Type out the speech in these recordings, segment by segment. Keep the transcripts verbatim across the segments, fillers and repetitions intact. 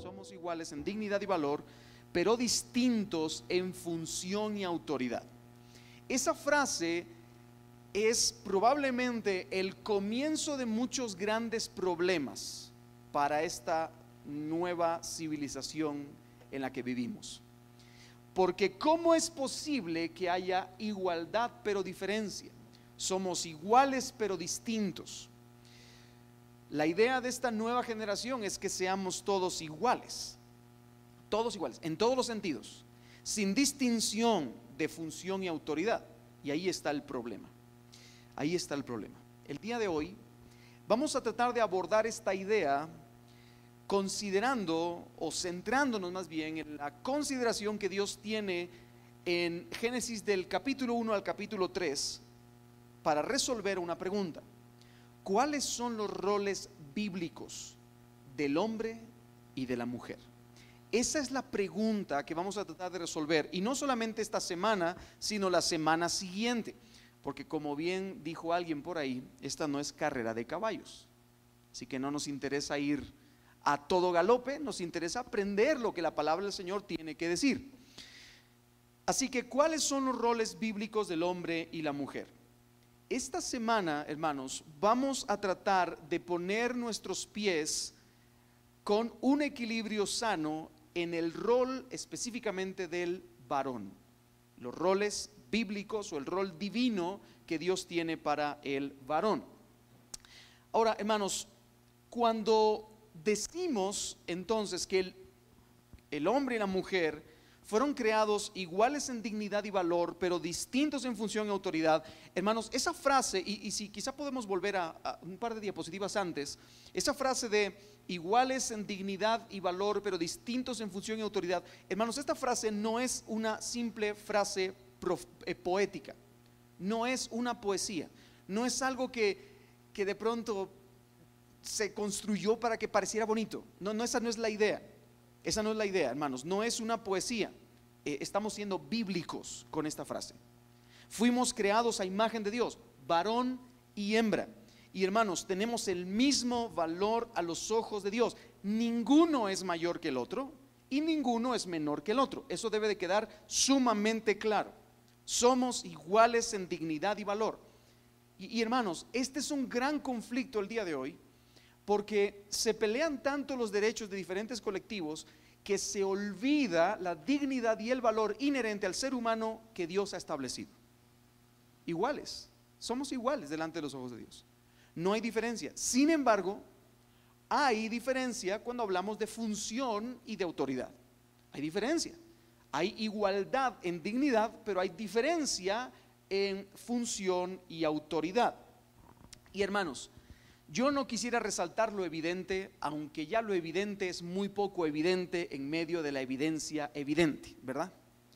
somos iguales en dignidad y valor, pero distintos en función y autoridad. Esa frase es probablemente el comienzo de muchos grandes problemas para esta nueva civilización en la que vivimos. Porque ¿cómo es posible que haya igualdad pero diferencia? Somos iguales pero distintos. La idea de esta nueva generación es que seamos todos iguales, todos iguales, en todos los sentidos, sin distinción de función y autoridad. Y ahí está el problema, ahí está el problema. El día de hoy vamos a tratar de abordar esta idea considerando o centrándonos más bien en la consideración que Dios tiene en Génesis del capítulo uno al capítulo tres para resolver una pregunta. ¿Cuáles son los roles bíblicos del hombre y de la mujer? Esa es la pregunta que vamos a tratar de resolver, y no solamente esta semana, sino la semana siguiente, porque como bien dijo alguien por ahí, esta no es carrera de caballos, así que no nos interesa ir a todo galope, nos interesa aprender lo que la palabra del Señor tiene que decir. Así que, ¿cuáles son los roles bíblicos del hombre y la mujer? Esta semana, hermanos, vamos a tratar de poner nuestros pies con un equilibrio sano en el rol específicamente del varón, los roles bíblicos o el rol divino que Dios tiene para el varón. Ahora, hermanos, cuando decimos entonces que el, el hombre y la mujer fueron creados iguales en dignidad y valor, pero distintos en función y autoridad, hermanos, esa frase, y, y si quizá podemos volver a, a un par de diapositivas antes, esa frase de iguales en dignidad y valor, pero distintos en función y autoridad, hermanos, esta frase no es una simple frase prof, eh, poética, no es una poesía, no es algo que, que de pronto se construyó para que pareciera bonito. No, no, esa no es la idea. Esa no es la idea, hermanos. No es una poesía. Eh, estamos siendo bíblicos con esta frase. Fuimos creados a imagen de Dios, varón y hembra. Y hermanos, tenemos el mismo valor a los ojos de Dios. Ninguno es mayor que el otro y ninguno es menor que el otro. Eso debe de quedar sumamente claro. Somos iguales en dignidad y valor. Y, y hermanos, este es un gran conflicto el día de hoy, porque se pelean tanto los derechos de diferentes colectivos que se olvida la dignidad y el valor inherente al ser humano que Dios ha establecido. Iguales, somos iguales delante de los ojos de Dios. No hay diferencia. Sin embargo, hay diferencia cuando hablamos de función y de autoridad. Hay diferencia. Hay igualdad en dignidad, pero hay diferencia en función y autoridad. Y hermanos, yo no quisiera resaltar lo evidente, aunque ya lo evidente es muy poco evidente en medio de la evidencia evidente, ¿verdad?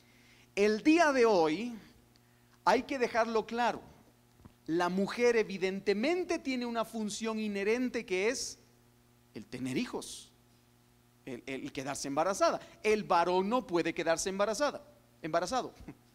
El día de hoy hay que dejarlo claro. La mujer evidentemente tiene una función inherente que es el tener hijos, el, el quedarse embarazada. El varón no puede quedarse embarazada, embarazado.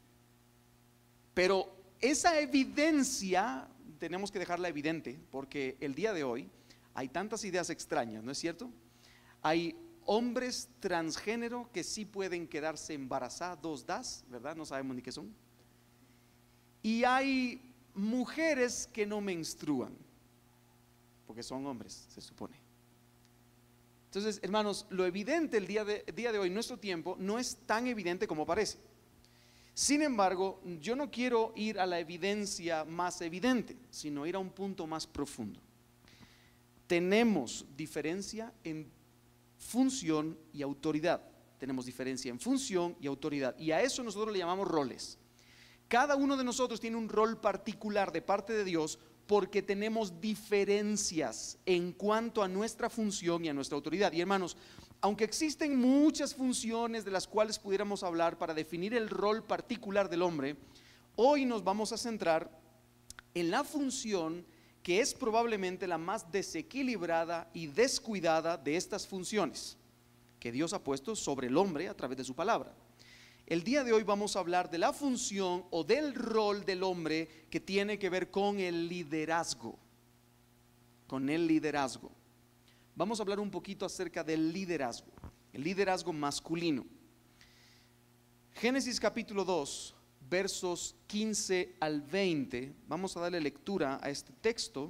Pero esa evidencia tenemos que dejarla evidente, porque el día de hoy hay tantas ideas extrañas, ¿no es cierto? Hay hombres transgénero que sí pueden quedarse embarazados, das, ¿verdad? No sabemos ni qué son. Y hay mujeres que no menstruan, porque son hombres, se supone. Entonces, hermanos, lo evidente el día de, el día de hoy, nuestro tiempo, no es tan evidente como parece. Sin embargo, yo no quiero ir a la evidencia más evidente, sino ir a un punto más profundo. Tenemos diferencia en función y autoridad. Tenemos diferencia en función y autoridad. Y a eso nosotros le llamamos roles. Cada uno de nosotros tiene un rol particular de parte de Dios, porque tenemos diferencias en cuanto a nuestra función y a nuestra autoridad. Y hermanos, aunque existen muchas funciones de las cuales pudiéramos hablar para definir el rol particular del hombre, hoy nos vamos a centrar en la función que es probablemente la más desequilibrada y descuidada de estas funciones que Dios ha puesto sobre el hombre a través de su palabra. El día de hoy vamos a hablar de la función o del rol del hombre que tiene que ver con el liderazgo, con el liderazgo. Vamos a hablar un poquito acerca del liderazgo. el liderazgo masculino. Génesis capítulo dos, versos quince al veinte, vamos a darle lectura a este texto.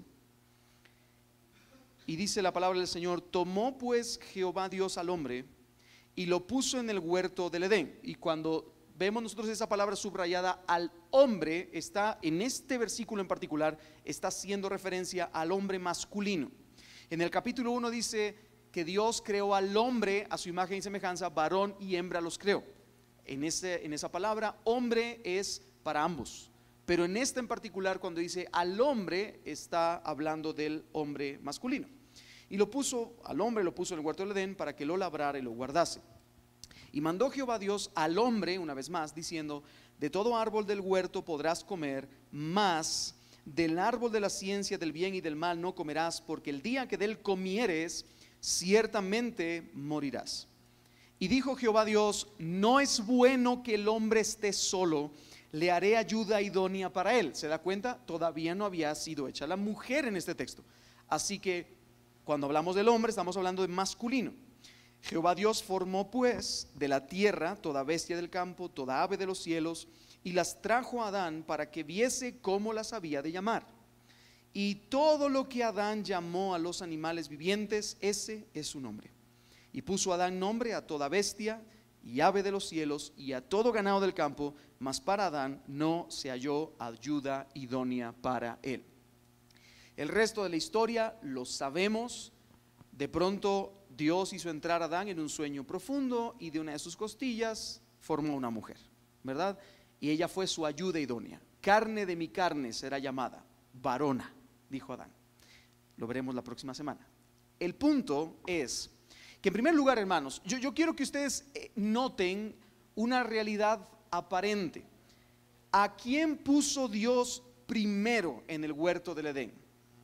Y dice la palabra del Señor: tomó pues Jehová Dios al hombre y lo puso en el huerto del Edén. Y cuando vemos nosotros esa palabra subrayada al hombre, está en este versículo en particular, está haciendo referencia al hombre masculino. En el capítulo uno dice que Dios creó al hombre a su imagen y semejanza, varón y hembra los creó. En, ese, en esa palabra, hombre es para ambos. Pero en esta en particular, cuando dice al hombre, está hablando del hombre masculino. Y lo puso, al hombre lo puso en el huerto del Edén para que lo labrara y lo guardase. Y mandó Jehová Dios al hombre, una vez más, diciendo: de todo árbol del huerto podrás comer, mas del árbol de la ciencia del bien y del mal no comerás, porque el día que de él comieres, ciertamente morirás. Y dijo Jehová Dios: no es bueno que el hombre esté solo, le haré ayuda idónea para él. ¿Se da cuenta? Todavía no había sido hecha la mujer en este texto. Así que cuando hablamos del hombre, estamos hablando de masculino. Jehová Dios formó pues de la tierra toda bestia del campo, toda ave de los cielos, y las trajo a Adán para que viese cómo las había de llamar. Y todo lo que Adán llamó a los animales vivientes, ese es su nombre. Y puso Adán nombre a toda bestia y ave de los cielos y a todo ganado del campo, mas para Adán no se halló ayuda idónea para él. El resto de la historia lo sabemos. De pronto Dios hizo entrar a Adán en un sueño profundo y de una de sus costillas formó una mujer, ¿verdad? Y ella fue su ayuda idónea. Carne de mi carne será llamada, varona, dijo Adán. Lo veremos la próxima semana. El punto es que, en primer lugar, hermanos, yo, yo quiero que ustedes noten una realidad aparente. ¿A quién puso Dios primero en el huerto del Edén?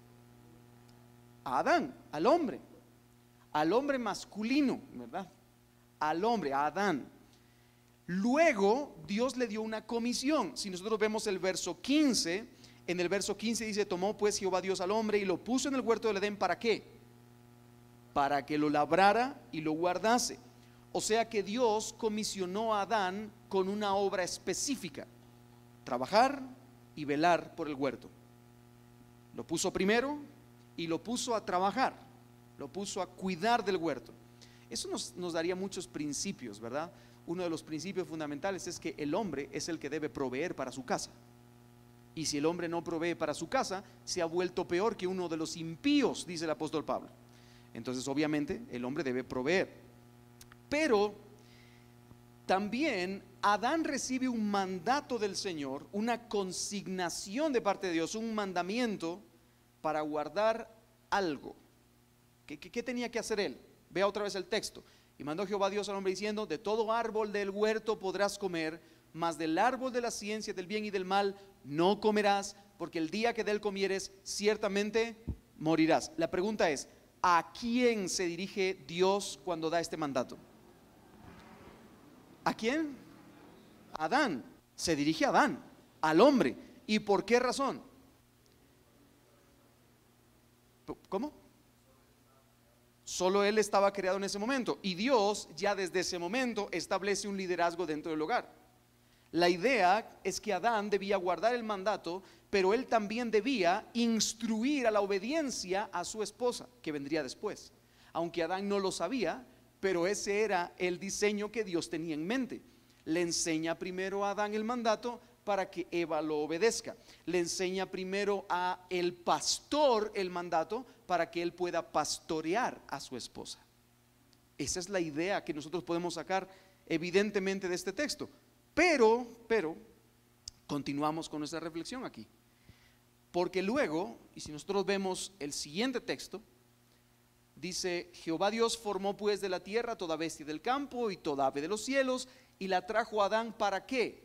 A Adán, al hombre, al hombre masculino, ¿verdad? Al hombre, a Adán. Luego Dios le dio una comisión. Si nosotros vemos el verso quince, en el verso quince dice: tomó pues Jehová Dios al hombre y lo puso en el huerto del Edén. ¿Para qué? Para que lo labrara y lo guardase. O sea que Dios comisionó a Adán con una obra específica: trabajar y velar por el huerto. Lo puso primero y lo puso a trabajar, lo puso a cuidar del huerto. Eso nos, nos daría muchos principios, ¿verdad? Uno de los principios fundamentales es que el hombre es el que debe proveer para su casa. Y si el hombre no provee para su casa, se ha vuelto peor que uno de los impíos, dice el apóstol Pablo. Entonces, obviamente, el hombre debe proveer. Pero también Adán recibe un mandato del Señor, una consignación de parte de Dios, un mandamiento para guardar algo. ¿Qué, qué, qué tenía que hacer él? Vea otra vez el texto. Y mandó Jehová Dios al hombre diciendo: de todo árbol del huerto podrás comer, mas del árbol de la ciencia del bien y del mal no comerás, porque el día que de él comieres, ciertamente morirás. La pregunta es: ¿a quién se dirige Dios cuando da este mandato? ¿A quién? A Adán. Se dirige a Adán, al hombre. ¿Y por qué razón? ¿Cómo? Solo él estaba creado en ese momento, y Dios ya desde ese momento establece un liderazgo dentro del hogar. La idea es que Adán debía guardar el mandato, pero él también debía instruir a la obediencia a su esposa, que vendría después. Aunque Adán no lo sabía, pero ese era el diseño que Dios tenía en mente. Le enseña primero a Adán el mandato para que Eva lo obedezca. Le enseña primero a el pastor el mandato para que él pueda pastorear a su esposa. Esa es la idea que nosotros podemos sacar evidentemente de este texto. Pero, pero, continuamos con nuestra reflexión aquí. Porque luego, y si nosotros vemos el siguiente texto, dice: Jehová Dios formó pues de la tierra toda bestia del campo y toda ave de los cielos, y la trajo a Adán, ¿para qué?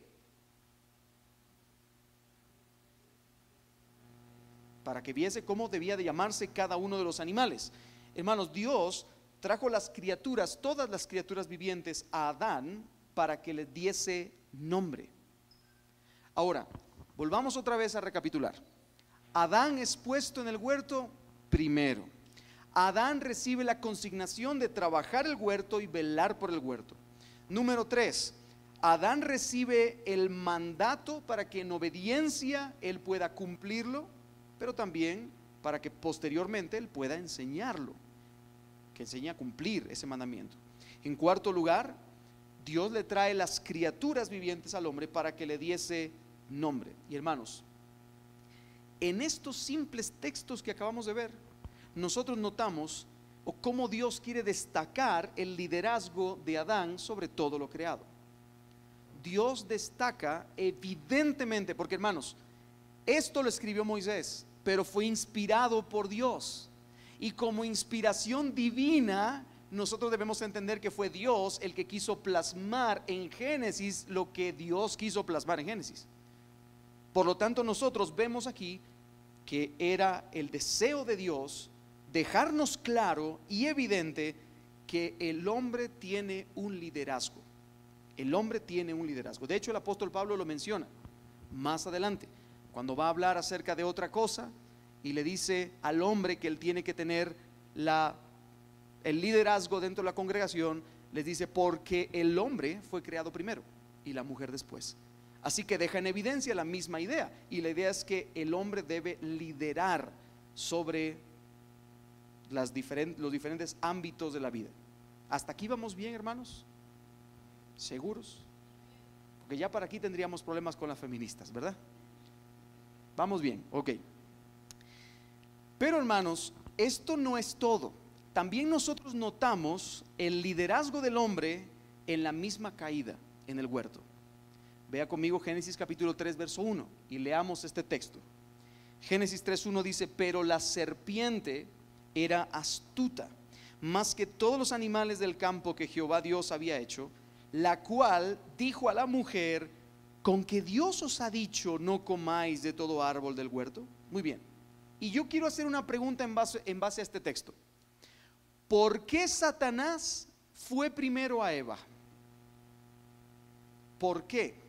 Para que viese cómo debía de llamarse cada uno de los animales. Hermanos, Dios trajo las criaturas, todas las criaturas vivientes, a Adán para que le diese nombre. Ahora, volvamos otra vez a recapitular. Adán es puesto en el huerto primero. Adán recibe la consignación de trabajar el huerto y velar por el huerto. Número tres, Adán recibe el mandato para que en obediencia él pueda cumplirlo, pero también para que posteriormente él pueda enseñarlo, que enseñe a cumplir ese mandamiento. En cuarto lugar, Dios le trae las criaturas vivientes al hombre para que le diese nombre. Y hermanos, en estos simples textos que acabamos de ver, nosotros notamos o cómo Dios quiere destacar el liderazgo de Adán sobre todo lo creado. Dios destaca evidentemente, porque hermanos, esto lo escribió Moisés, pero fue inspirado por Dios, y como inspiración divina nosotros debemos entender que fue Dios el que quiso plasmar en Génesis lo que Dios quiso plasmar en Génesis. Por lo tanto, nosotros vemos aquí que era el deseo de Dios dejarnos claro y evidente que el hombre tiene un liderazgo. El hombre tiene un liderazgo. De hecho, el apóstol Pablo lo menciona más adelante, cuando va a hablar acerca de otra cosa y le dice al hombre que él tiene que tener la, el liderazgo dentro de la congregación. Les dice: porque el hombre fue creado primero y la mujer después. Así que deja en evidencia la misma idea, y la idea es que el hombre debe liderar sobre las diferentes, los diferentes ámbitos de la vida. ¿Hasta aquí vamos bien, hermanos? ¿Seguros? Porque ya para aquí tendríamos problemas con las feministas, ¿verdad? Vamos bien, ok. Pero hermanos, esto no es todo. También nosotros notamos el liderazgo del hombre en la misma caída en el huerto. Vea conmigo Génesis capítulo tres verso uno y leamos este texto. Génesis tres uno dice: pero la serpiente era astuta más que todos los animales del campo que Jehová Dios había hecho, la cual dijo a la mujer: ¿con que Dios os ha dicho no comáis de todo árbol del huerto? Muy bien, y yo quiero hacer una pregunta en base, en base a este texto. ¿Por qué Satanás fue primero a Eva? ¿Por qué?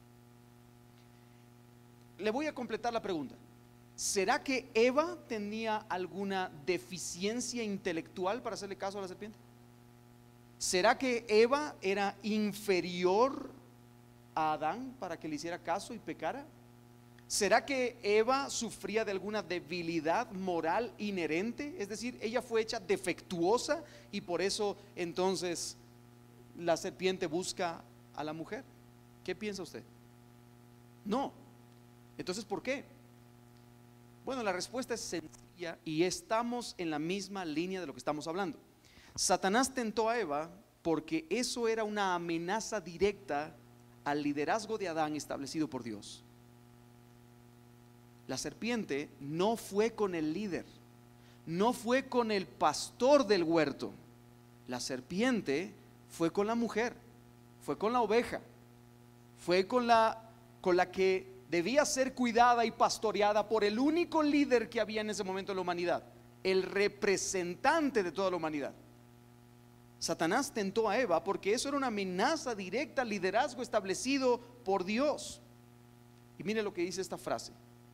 Le voy a completar la pregunta. ¿Será que Eva tenía alguna deficiencia intelectual para hacerle caso a la serpiente? ¿Será que Eva era inferior a Adán para que le hiciera caso y pecara? ¿Será que Eva sufría de alguna debilidad moral inherente? Es decir, ella fue hecha defectuosa y por eso entonces la serpiente busca a la mujer. ¿Qué piensa usted? No. Entonces, ¿por qué? Bueno, la respuesta es sencilla y estamos en la misma línea de lo que estamos hablando. Satanás tentó a Eva porque eso era una amenaza directa al liderazgo de Adán establecido por Dios. La serpiente no fue con el líder, no fue con el pastor del huerto. La serpiente fue con la mujer, fue con la oveja, fue con la, con la que debía ser cuidada y pastoreada por el único líder que había en ese momento en la humanidad, el representante de toda la humanidad. Satanás tentó a Eva porque eso era una amenaza directa al liderazgo establecido por Dios. Y mire lo que dice esta frase: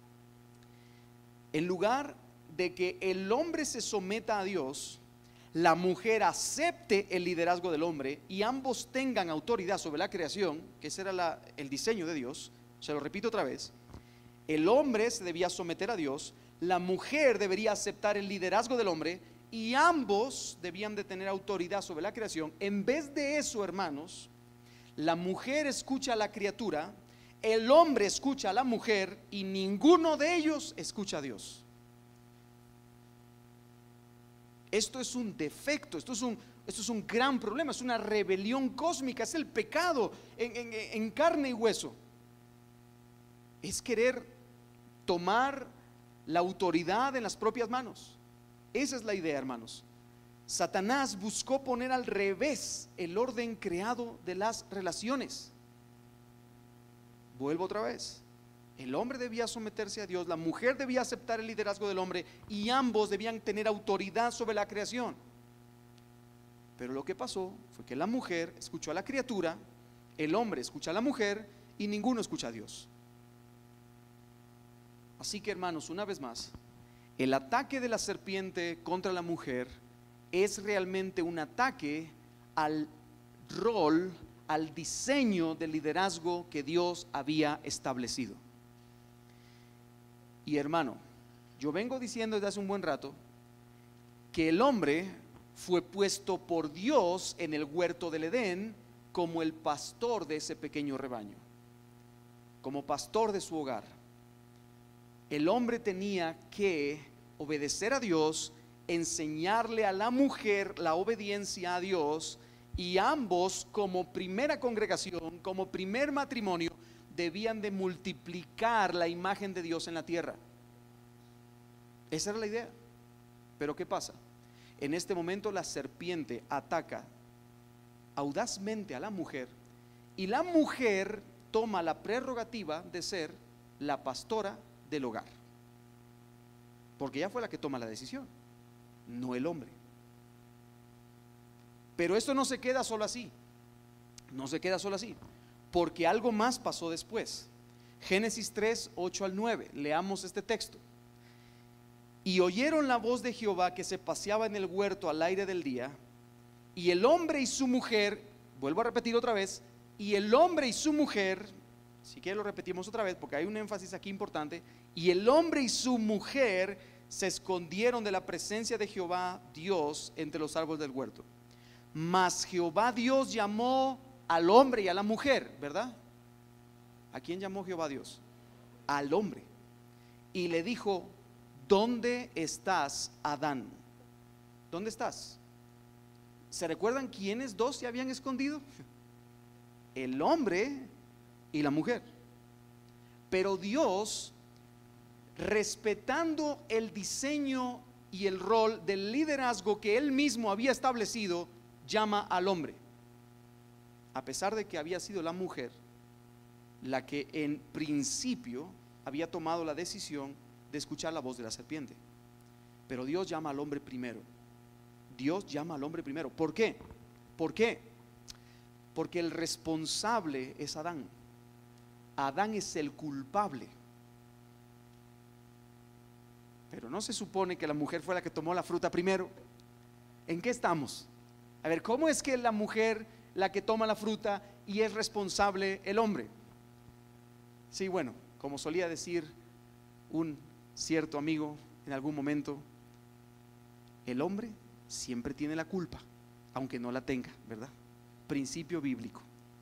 en lugar de que el hombre se someta a Dios, la mujer acepte el liderazgo del hombre y ambos tengan autoridad sobre la creación, que ese era la, el diseño de Dios. Se lo repito otra vez: el hombre se debía someter a Dios, la mujer debería aceptar el liderazgo del hombre y ambos debían de tener autoridad sobre la creación. En vez de eso, hermanos, la mujer escucha a la criatura, el hombre escucha a la mujer y ninguno de ellos escucha a Dios. Esto es un defecto, esto es un, esto es un gran problema, es una rebelión cósmica, es el pecado en, en, en carne y hueso. Es querer tomar la autoridad en las propias manos. Esa es la idea, hermanos. Satanás buscó poner al revés el orden creado de las relaciones. Vuelvo otra vez: el hombre debía someterse a Dios, la mujer debía aceptar el liderazgo del hombre y ambos debían tener autoridad sobre la creación. Pero lo que pasó fue que la mujer escuchó a la criatura, el hombre escucha a la mujer y ninguno escucha a Dios. Así que, hermanos, una vez más, El ataque de la serpiente contra la mujer es realmente un ataque al rol, al diseño del liderazgo que Dios había establecido. Y hermano, yo vengo diciendo desde hace un buen rato que el hombre fue puesto por Dios en el huerto del Edén como el pastor de ese pequeño rebaño, como pastor de su hogar. El hombre tenía que obedecer a Dios, enseñarle a la mujer la obediencia a Dios, y ambos, como primera congregación, como primer matrimonio, debían de multiplicar la imagen de Dios en la tierra. Esa era la idea. Pero ¿qué pasa? En este momento la serpiente ataca audazmente a la mujer, y la mujer toma la prerrogativa de ser la pastora del hogar, porque ella fue la que toma la decisión, no el hombre. Pero esto no se queda solo así, no se queda solo así, porque algo más pasó después. Génesis tres, ocho al nueve, leamos este texto. Y oyeron la voz de Jehová que se paseaba en el huerto al aire del día, y el hombre y su mujer, vuelvo a repetir otra vez, y el hombre y su mujer, si quiere lo repetimos otra vez porque hay un énfasis aquí importante, y el hombre y su mujer se escondieron de la presencia de Jehová Dios entre los árboles del huerto. Mas Jehová Dios llamó al hombre y a la mujer, ¿verdad? ¿A quién llamó Jehová Dios? Al hombre. Y le dijo: ¿dónde estás, Adán? ¿Dónde estás? ¿Se recuerdan quiénes dos se habían escondido? El hombre y la mujer. Pero Dios, respetando el diseño y el rol del liderazgo que Él mismo había establecido, llama al hombre, a pesar de que había sido la mujer la que en principio había tomado la decisión de escuchar la voz de la serpiente. Pero Dios llama al hombre primero. Dios llama al hombre primero. ¿Por qué? ¿Por qué? Porque el responsable es Adán. Adán es el culpable. Pero no se supone que la mujer fue la que tomó la fruta primero. ¿En qué estamos? A ver, ¿cómo es que la mujer la que toma la fruta y es responsable el hombre? Sí, bueno, como solía decir un cierto amigo en algún momento, el hombre siempre tiene la culpa, aunque no la tenga, ¿verdad? Principio bíblico.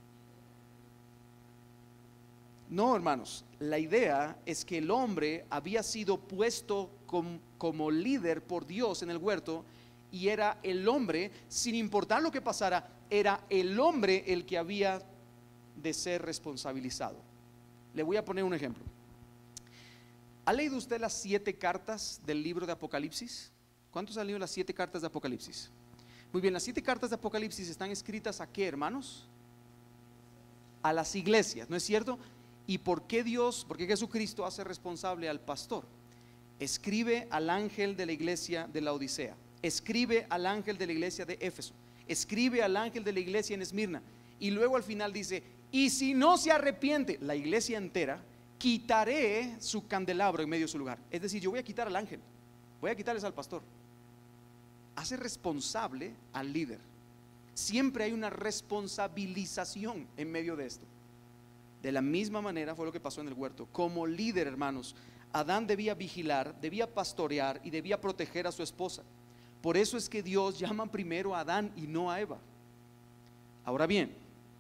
No, hermanos, la idea es que el hombre había sido puesto como, como líder por Dios en el huerto, y era el hombre, sin importar lo que pasara, era el hombre el que había de ser responsabilizado. Le voy a poner un ejemplo. ¿Ha leído usted las siete cartas del libro de Apocalipsis? ¿Cuántos han leído las siete cartas de Apocalipsis? Muy bien, las siete cartas de Apocalipsis están escritas ¿a qué, hermanos? A las iglesias, ¿no es cierto? ¿Y por qué Dios, por qué Jesucristo hace responsable al pastor? Escribe al ángel de la iglesia de la Odisea, escribe al ángel de la iglesia de Éfeso, escribe al ángel de la iglesia en Esmirna, y luego al final dice: y si no se arrepiente la iglesia entera, quitaré su candelabro en medio de su lugar. Es decir, yo voy a quitar al ángel, voy a quitarles al pastor. Hace responsable al líder. Siempre hay una responsabilización en medio de esto. De la misma manera fue lo que pasó en el huerto. Como líder, hermanos, Adán debía vigilar, debía pastorear y debía proteger a su esposa. Por eso es que Dios llama primero a Adán y no a Eva. Ahora bien,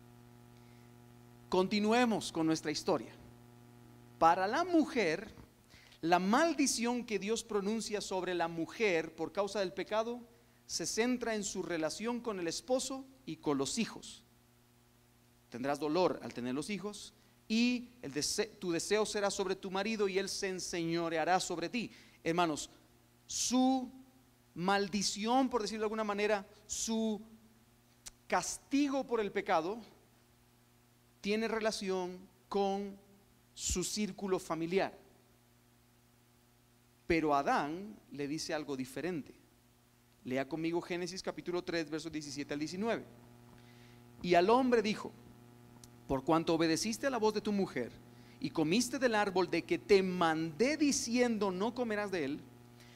continuemos con nuestra historia. Para la mujer, la maldición que Dios pronuncia sobre la mujer por causa del pecado se centra en su relación con el esposo y con los hijos. Tendrás dolor al tener los hijos, y el dese- tu deseo será sobre tu marido, y él se enseñoreará sobre ti. Hermanos, su maldición, por decirlo de alguna manera, su castigo por el pecado tiene relación con su círculo familiar. Pero Adán le dice algo diferente. Lea conmigo Génesis capítulo tres, versos diecisiete al diecinueve. Y al hombre dijo: por cuanto obedeciste a la voz de tu mujer y comiste del árbol de que te mandé diciendo no comerás de él,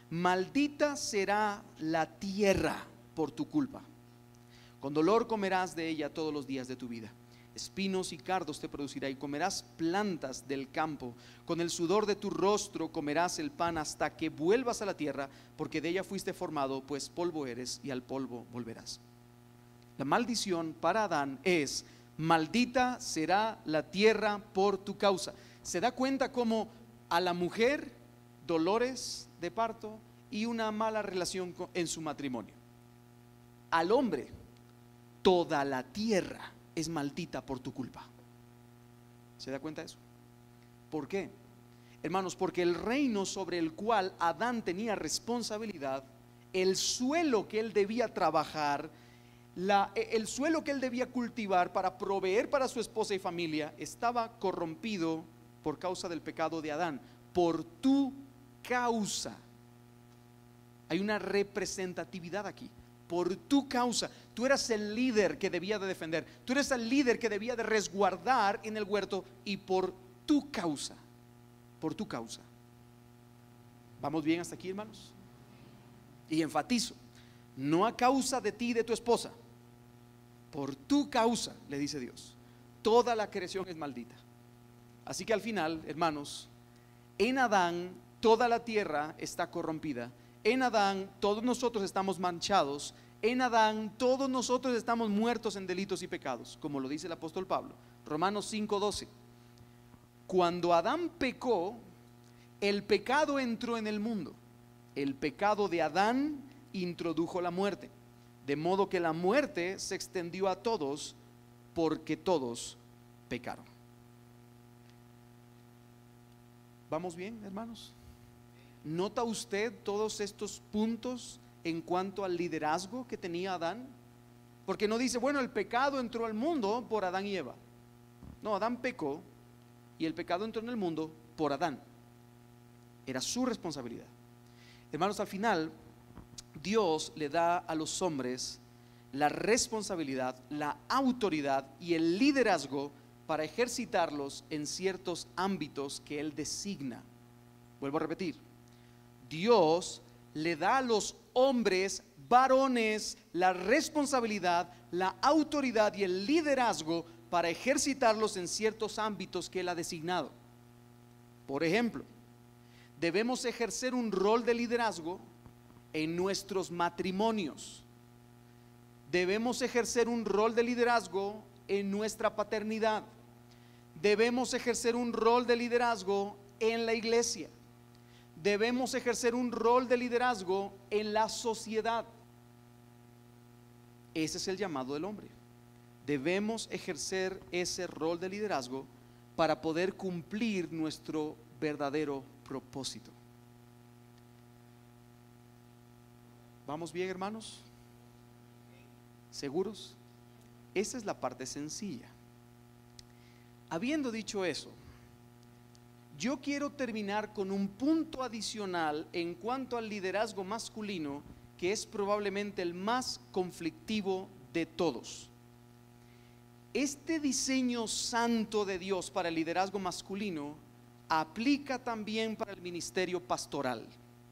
Maldita será la tierra por tu culpa. Con dolor comerás de ella todos los días de tu vida. Espinos y cardos te producirá y comerás plantas del campo. Con el sudor de tu rostro comerás el pan hasta que vuelvas a la tierra, porque de ella fuiste formado, pues polvo eres y al polvo volverás. La maldición para Adán es: maldita será la tierra por tu causa. ¿Se da cuenta cómo a la mujer dolores de parto y una mala relación en su matrimonio? Al hombre, toda la tierra es maldita por tu culpa. ¿Se da cuenta de eso? ¿Por qué? Hermanos, porque el reino sobre el cual Adán tenía responsabilidad, el suelo que él debía trabajar, la, el suelo que él debía cultivar para proveer para su esposa y familia, estaba corrompido por causa del pecado de Adán. Por tu causa. Hay una representatividad aquí. Por tu causa. Tú eras el líder que debía de defender. Tú eres el líder que debía de resguardar en el huerto, y por tu causa. Por tu causa. ¿Vamos bien hasta aquí, hermanos? Y enfatizo: no a causa de ti y de tu esposa. Por tu causa, le dice Dios. Toda la creación es maldita. Así que al final, hermanos, en Adán toda la tierra está corrompida. En Adán todos nosotros estamos manchados. En Adán todos nosotros estamos muertos en delitos y pecados, como lo dice el apóstol Pablo, Romanos cinco doce. Cuando Adán pecó, el pecado entró en el mundo. El pecado de Adán introdujo la muerte, de modo que la muerte se extendió a todos, porque todos pecaron. ¿Vamos bien, hermanos? ¿Nota usted todos estos puntos en cuanto al liderazgo que tenía Adán? Porque no dice, bueno, el pecado entró al mundo por Adán y Eva. No, Adán pecó y el pecado entró en el mundo por Adán. Era su responsabilidad. Hermanos, al final Dios le da a los hombres la responsabilidad, la autoridad y el liderazgo para ejercitarlos en ciertos ámbitos que Él designa. Vuelvo a repetir: Dios le da a los hombres, varones, la responsabilidad, la autoridad y el liderazgo para ejercitarlos en ciertos ámbitos que Él ha designado. Por ejemplo, debemos ejercer un rol de liderazgo en nuestros matrimonios. Debemos ejercer un rol de liderazgo en nuestra paternidad. Debemos ejercer un rol de liderazgo en la iglesia. Debemos ejercer un rol de liderazgo en la sociedad. Ese es el llamado del hombre. Debemos ejercer ese rol de liderazgo para poder cumplir nuestro verdadero propósito. ¿Vamos bien, hermanos? ¿Seguros? Esa es la parte sencilla. Habiendo dicho eso, yo quiero terminar con un punto adicional en cuanto al liderazgo masculino, que es probablemente el más conflictivo de todos. Este diseño santo de Dios para el liderazgo masculino aplica también para el ministerio pastoral.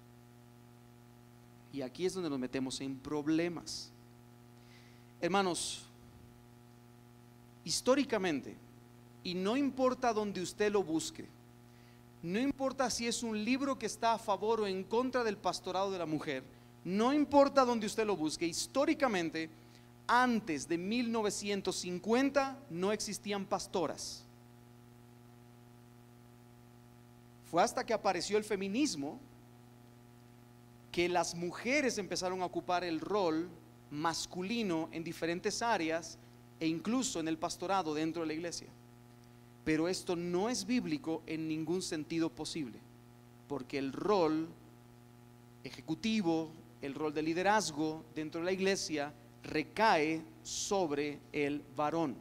Y aquí es donde nos metemos en problemas. Hermanos, históricamente, y no importa donde usted lo busque, no importa si es un libro que está a favor o en contra del pastorado de la mujer, no importa donde usted lo busque, históricamente, antes de mil novecientos cincuenta no existían pastoras. Fue hasta que apareció el feminismo que las mujeres empezaron a ocupar el rol masculino en diferentes áreas e incluso en el pastorado dentro de la iglesia. Pero esto no es bíblico en ningún sentido posible, porque el rol ejecutivo, el rol de liderazgo dentro de la iglesia recae sobre el varón.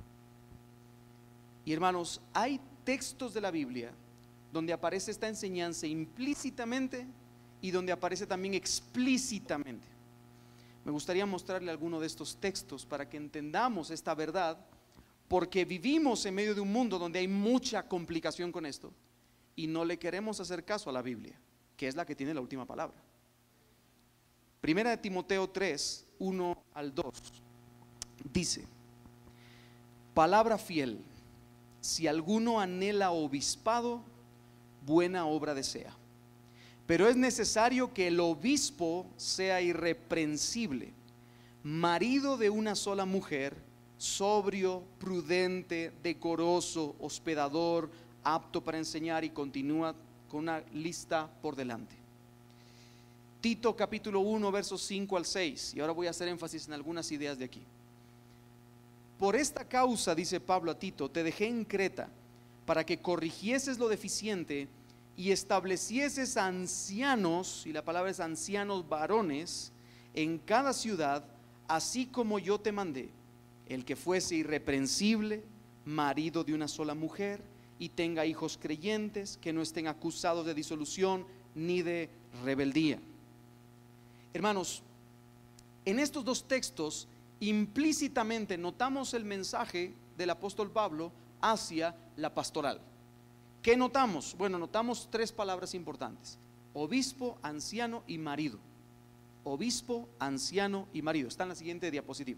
Y hermanos, hay textos de la Biblia donde aparece esta enseñanza implícitamente y donde aparece también explícitamente. Me gustaría mostrarle alguno de estos textos para que entendamos esta verdad, porque vivimos en medio de un mundo donde hay mucha complicación con esto y no le queremos hacer caso a la Biblia. que es la que tiene la última palabra. Primera de Timoteo tres, uno al dos, dice: palabra fiel, si alguno anhela obispado, buena obra desea. Pero es necesario que el obispo sea irreprensible, marido de una sola mujer, sobrio, prudente, decoroso, hospedador, apto para enseñar, y continúa con una lista por delante. Tito capítulo uno, versos cinco al seis, y ahora voy a hacer énfasis en algunas ideas de aquí. Por esta causa, dice Pablo a Tito, te dejé en Creta, para que corrigieses lo deficiente y establecieses ancianos, y la palabra es ancianos varones, en cada ciudad, así como yo te mandé, el que fuese irreprensible, marido de una sola mujer, y tenga hijos creyentes, que no estén acusados de disolución ni de rebeldía. Hermanos, en estos dos textos implícitamente notamos el mensaje del apóstol Pablo hacia la pastoral. ¿Qué notamos? Bueno, notamos tres palabras importantes: obispo, anciano y marido. Obispo, anciano y marido. Está en la siguiente diapositiva.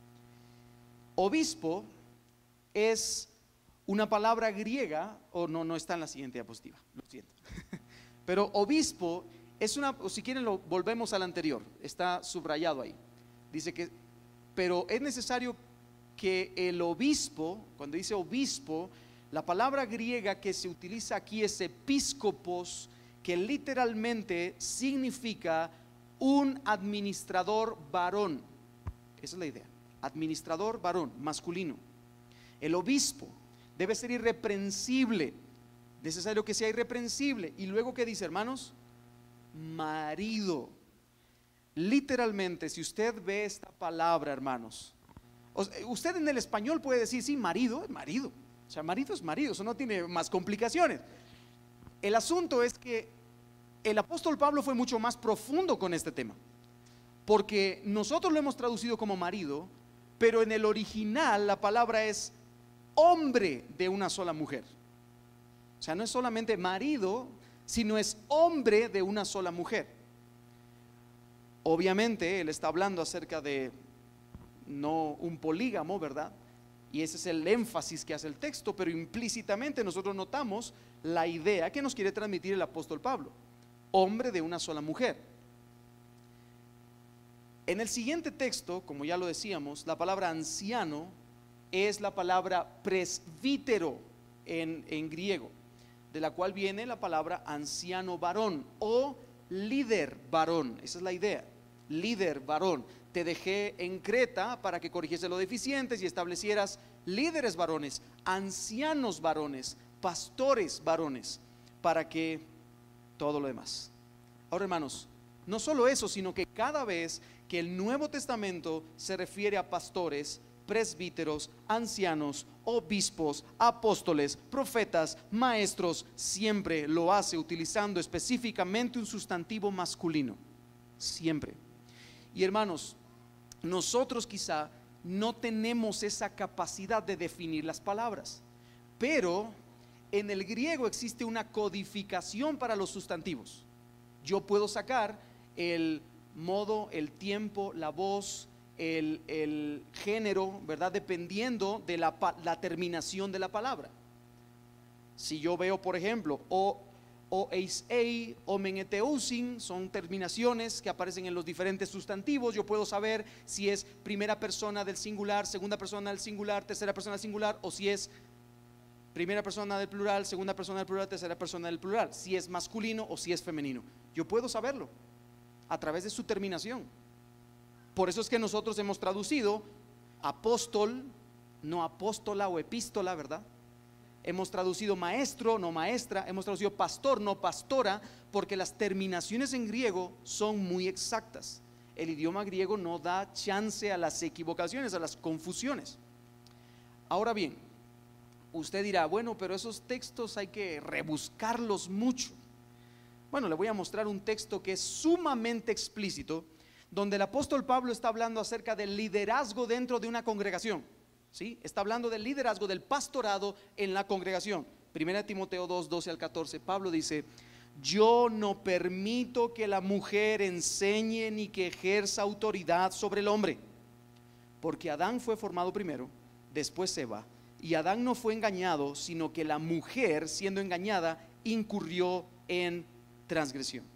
Obispo es una palabra griega, o no, no está en la siguiente diapositiva, lo siento. Pero obispo es una, o si quieren lo volvemos al anterior, está subrayado ahí. Dice que, pero es necesario que el obispo, cuando dice obispo, la palabra griega que se utiliza aquí es episcopos, que literalmente significa un administrador varón. Esa es la idea, administrador varón, masculino. El obispo debe ser irreprensible, necesario que sea irreprensible. Y luego, ¿qué dice, hermanos? Marido. Literalmente, si usted ve esta palabra, hermanos, usted en el español puede decir, sí, marido es marido, o sea, marido es marido, eso no tiene más complicaciones. El asunto es que el apóstol Pablo fue mucho más profundo con este tema, porque nosotros lo hemos traducido como marido, pero en el original la palabra es hombre de una sola mujer. O sea, no es solamente marido, sino es hombre de una sola mujer. Obviamente él está hablando acerca de no un polígamo, ¿verdad? Y ese es el énfasis que hace el texto, pero implícitamente nosotros notamos la idea que nos quiere transmitir el apóstol Pablo: hombre de una sola mujer. En el siguiente texto, como ya lo decíamos, la palabra anciano es la palabra presbítero en, en griego, de la cual viene la palabra anciano varón o líder varón. Esa es la idea, líder varón. Te dejé en Creta para que corrigiese los deficientes y establecieras líderes varones, ancianos varones, pastores varones, para que todo lo demás. Ahora, hermanos, no solo eso, sino que cada vez que el Nuevo Testamento se refiere a pastores, presbíteros, ancianos, obispos, apóstoles, profetas, maestros, siempre lo hace utilizando específicamente un sustantivo masculino, siempre. Y hermanos, nosotros quizá no tenemos esa capacidad de definir las palabras, pero en el griego existe una codificación para los sustantivos. Yo puedo sacar el modo, el tiempo, la voz, El, el género, ¿verdad? Dependiendo de la, la terminación de la palabra. Si yo veo, por ejemplo, o, o eis ei, omen eteusin, son terminaciones que aparecen en los diferentes sustantivos. Yo puedo saber si es primera persona del singular, segunda persona del singular, tercera persona del singular, o si es primera persona del plural, segunda persona del plural, tercera persona del plural, si es masculino o si es femenino. Yo puedo saberlo a través de su terminación. Por eso es que nosotros hemos traducido apóstol, no apóstola o epístola, ¿verdad? Hemos traducido maestro, no maestra. Hemos traducido pastor, no pastora, porque las terminaciones en griego son muy exactas. El idioma griego no da chance a las equivocaciones, a las confusiones. Ahora bien, usted dirá, bueno, pero esos textos hay que rebuscarlos mucho. Bueno, le voy a mostrar un texto que es sumamente explícito, donde el apóstol Pablo está hablando acerca del liderazgo dentro de una congregación, ¿sí? Está hablando del liderazgo, del pastorado en la congregación. Primera Timoteo dos, doce al catorce, Pablo dice: yo no permito que la mujer enseñe ni que ejerza autoridad sobre el hombre, porque Adán fue formado primero, después Eva, y Adán no fue engañado, sino que la mujer, siendo engañada, incurrió en transgresión.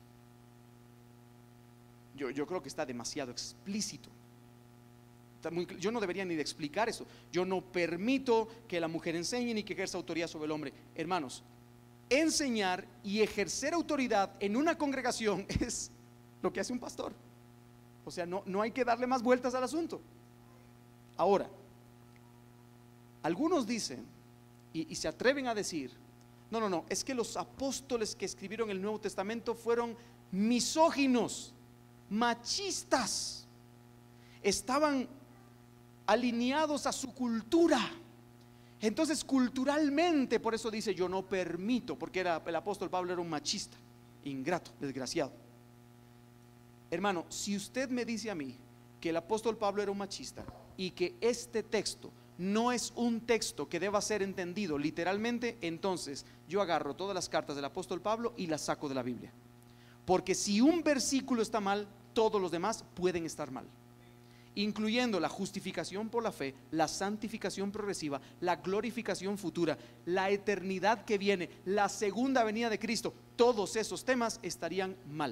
Yo, yo creo que está demasiado explícito. Está muy, yo no debería ni de explicar eso. Yo no permito que la mujer enseñe ni que ejerza autoridad sobre el hombre. Hermanos, enseñar y ejercer autoridad en una congregación es lo que hace un pastor. O sea, no, no hay que darle más vueltas al asunto. Ahora, algunos dicen y, y se atreven a decir, no, no, no, es que los apóstoles que escribieron el Nuevo Testamento fueron misóginos, machistas, estaban alineados a su cultura. Entonces culturalmente, por eso dice yo no permito, porque era, el apóstol Pablo era un machista, ingrato, desgraciado. Hermano, si usted me dice a mí que el apóstol Pablo era un machista y que este texto no es un texto que deba ser entendido literalmente, entonces yo agarro todas las cartas del apóstol Pablo y las saco de la Biblia. Porque si un versículo está mal, todos los demás pueden estar mal, incluyendo la justificación por la fe, la santificación progresiva, la glorificación futura, la eternidad que viene, la segunda venida de Cristo. Todos esos temas estarían mal.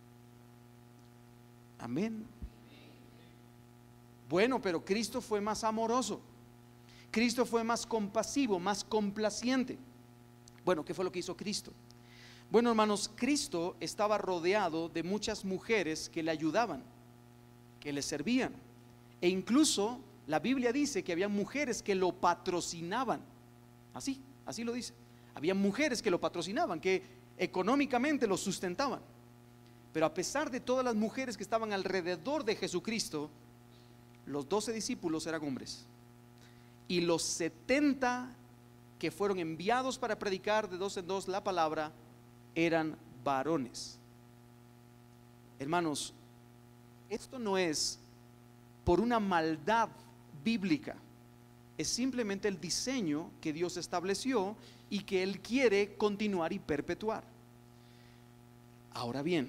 Amén. Bueno, pero Cristo fue más amoroso, Cristo fue más compasivo, más complaciente. Bueno, ¿qué fue lo que hizo Cristo? Bueno, hermanos, Cristo estaba rodeado de muchas mujeres que le ayudaban, que le servían, e incluso la Biblia dice que había mujeres que lo patrocinaban. Así, así lo dice. Había mujeres que lo patrocinaban, que económicamente lo sustentaban. Pero a pesar de todas las mujeres que estaban alrededor de Jesucristo, los doce discípulos eran hombres, y los setenta que fueron enviados para predicar de dos en dos la palabra eran varones. Hermanos, esto no es por una maldad bíblica, es simplemente el diseño que Dios estableció y que Él quiere continuar y perpetuar. Ahora bien,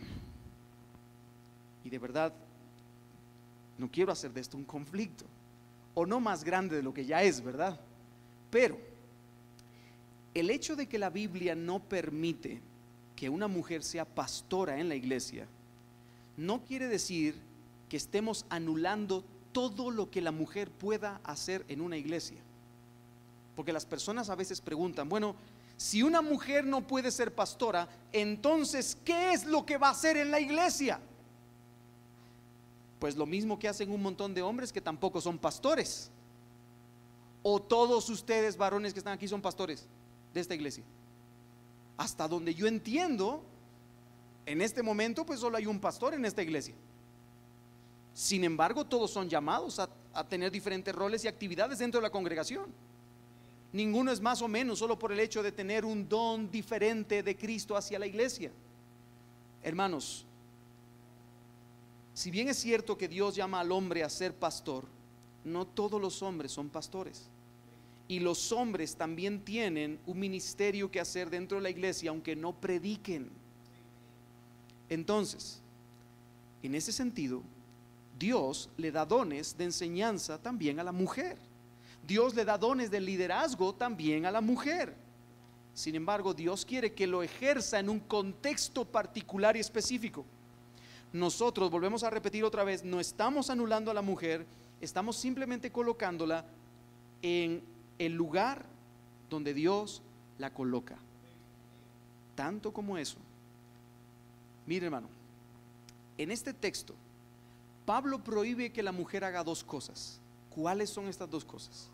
y de verdad no quiero hacer de esto un conflicto, o no más grande de lo que ya es, ¿verdad? Pero el hecho de que la Biblia no permite que una mujer sea pastora en la iglesia no quiere decir que estemos anulando todo lo que la mujer pueda hacer en una iglesia. Porque las personas a veces preguntan, bueno, si una mujer no puede ser pastora, entonces ¿qué es lo que va a hacer en la iglesia? Pues lo mismo que hacen un montón de hombres que tampoco son pastores. ¿O todos ustedes varones que están aquí son pastores de esta iglesia? Hasta donde yo entiendo, en este momento pues solo hay un pastor en esta iglesia. Sin embargo, todos son llamados a, a tener diferentes roles y actividades dentro de la congregación. Ninguno es más o menos solo por el hecho de tener un don diferente de Cristo hacia la iglesia. Hermanos, si bien es cierto que Dios llama al hombre a ser pastor, no todos los hombres son pastores. Y los hombres también tienen un ministerio que hacer dentro de la iglesia, aunque no prediquen. Entonces, en ese sentido, Dios le da dones de enseñanza también a la mujer. Dios le da dones de liderazgo también a la mujer. Sin embargo, Dios quiere que lo ejerza en un contexto particular y específico. Nosotros, volvemos a repetir otra vez, no estamos anulando a la mujer, estamos simplemente colocándola en el lugar donde Dios la coloca. Tanto como eso. Mire, hermano, en este texto Pablo prohíbe que la mujer haga dos cosas. ¿Cuáles son estas dos cosas?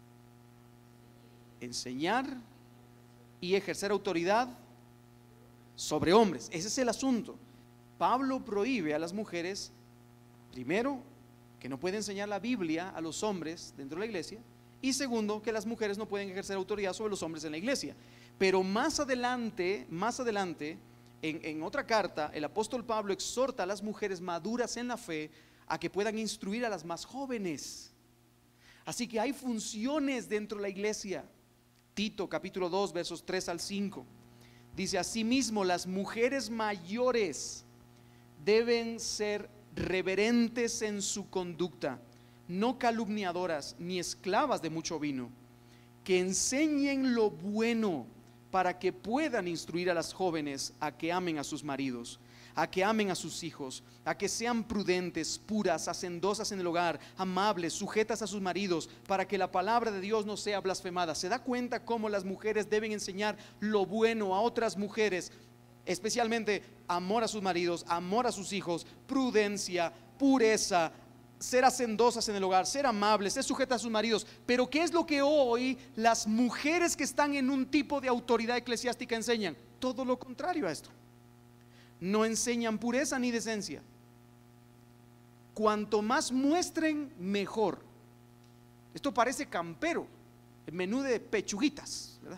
Enseñar y ejercer autoridad sobre hombres. Ese es el asunto. Pablo prohíbe a las mujeres, primero, que no pueden enseñar la Biblia a los hombres dentro de la iglesia, y segundo, que las mujeres no pueden ejercer autoridad sobre los hombres en la iglesia. Pero más adelante, más adelante, en, en otra carta, el apóstol Pablo exhorta a las mujeres maduras en la fe a que puedan instruir a las más jóvenes. Así que hay funciones dentro de la iglesia. Tito capítulo dos versos tres al cinco Dice: asimismo, las mujeres mayores deben ser reverentes en su conducta, no calumniadoras ni esclavas de mucho vino, que enseñen lo bueno, para que puedan instruir a las jóvenes a que amen a sus maridos, a que amen a sus hijos, a que sean prudentes, puras, hacendosas en el hogar, amables, sujetas a sus maridos, para que la palabra de Dios no sea blasfemada. ¿Se da cuenta cómo las mujeres deben enseñar lo bueno a otras mujeres? Especialmente amor a sus maridos, amor a sus hijos, prudencia, pureza, ser hacendosas en el hogar, ser amables, ser sujetas a sus maridos. Pero ¿qué es lo que hoy las mujeres que están en un tipo de autoridad eclesiástica enseñan? Todo lo contrario a esto. No enseñan pureza ni decencia. Cuanto más muestren, mejor. Esto parece campero, el menú de pechuguitas, ¿verdad?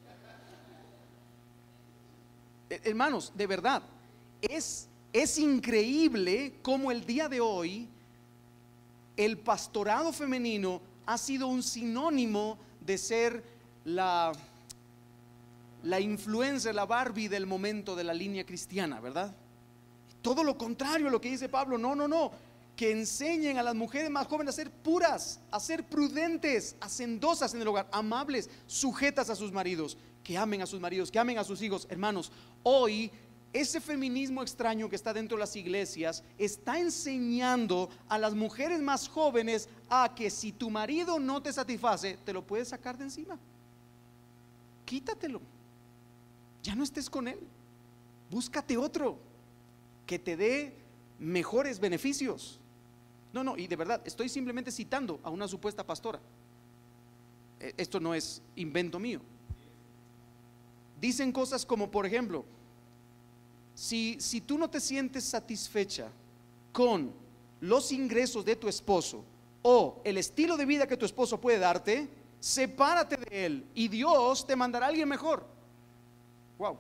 Hermanos, de verdad, es, es increíble cómo el día de hoy el pastorado femenino ha sido un sinónimo de ser la, la influencer, la Barbie del momento de la línea cristiana, ¿verdad? Todo lo contrario a lo que dice Pablo. No, no, no. Que enseñen a las mujeres más jóvenes a ser puras, a ser prudentes, hacendosas en el hogar, amables, sujetas a sus maridos, que amen a sus maridos, que amen a sus hijos. Hermanos, hoy ese feminismo extraño que está dentro de las iglesias está enseñando a las mujeres más jóvenes a que si tu marido no te satisface, te lo puedes sacar de encima. Quítatelo. Ya no estés con él. Búscate otro que te dé mejores beneficios. No, no, y de verdad, estoy simplemente citando a una supuesta pastora. Esto no es invento mío. Dicen cosas como, por ejemplo, Si, si tú no te sientes satisfecha con los ingresos de tu esposo o el estilo de vida que tu esposo puede darte, sepárate de él y Dios te mandará a alguien mejor. Wow.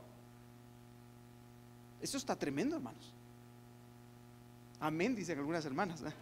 Eso está tremendo, hermanos. Amén, dicen algunas hermanas, ¿eh?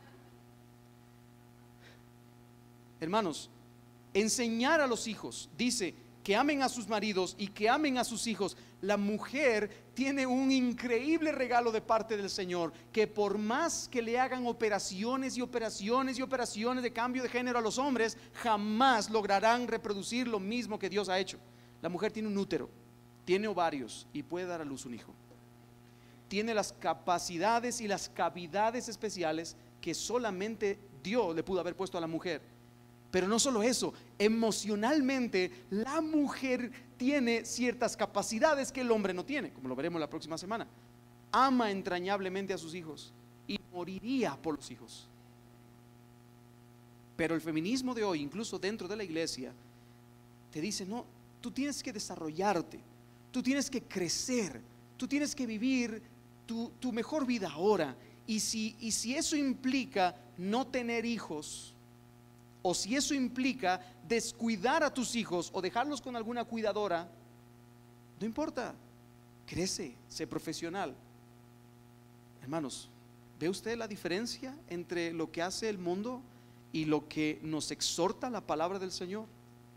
Hermanos, enseñar a los hijos, dice que amen a sus maridos y que amen a sus hijos. La mujer tiene un increíble regalo de parte del Señor, que por más que le hagan operaciones y operaciones y operaciones de cambio de género a los hombres, jamás lograrán reproducir lo mismo que Dios ha hecho. La mujer tiene un útero, tiene ovarios y puede dar a luz un hijo. Tiene las capacidades y las cavidades especiales que solamente Dios le pudo haber puesto a la mujer. Pero no solo eso, emocionalmente la mujer tiene ciertas capacidades que el hombre no tiene, como lo veremos la próxima semana. Ama entrañablemente a sus hijos y moriría por los hijos. Pero el feminismo de hoy, incluso dentro de la iglesia, te dice: no, tú tienes que desarrollarte, tú tienes que crecer, tú tienes que vivir tu, tu mejor vida ahora. Y si, y si eso implica no tener hijos, o si eso implica descuidar a tus hijos o dejarlos con alguna cuidadora, no importa, crece, sé profesional. Hermanos, ¿ve usted la diferencia entre lo que hace el mundo y lo que nos exhorta la palabra del Señor?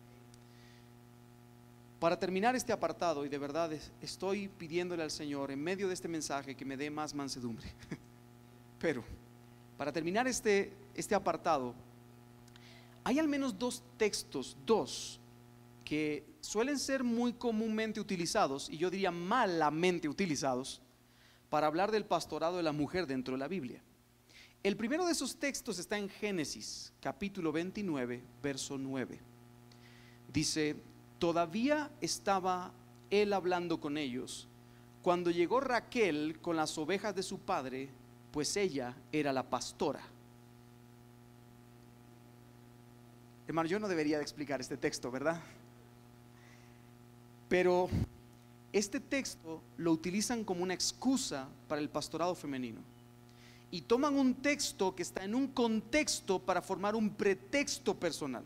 Para terminar este apartado, y de verdad estoy pidiéndole al Señor en medio de este mensaje que me dé más mansedumbre, pero para terminar este, este apartado, hay al menos dos textos, dos, que suelen ser muy comúnmente utilizados, y yo diría malamente utilizados, para hablar del pastorado de la mujer dentro de la Biblia. El primero de esos textos está en Génesis, capítulo veintinueve, verso nueve. Dice: todavía estaba él hablando con ellos, cuando llegó Raquel con las ovejas de su padre, pues ella era la pastora. Hermano, yo no debería de explicar este texto, ¿verdad? Pero este texto lo utilizan como una excusa para el pastorado femenino, y toman un texto que está en un contexto para formar un pretexto personal,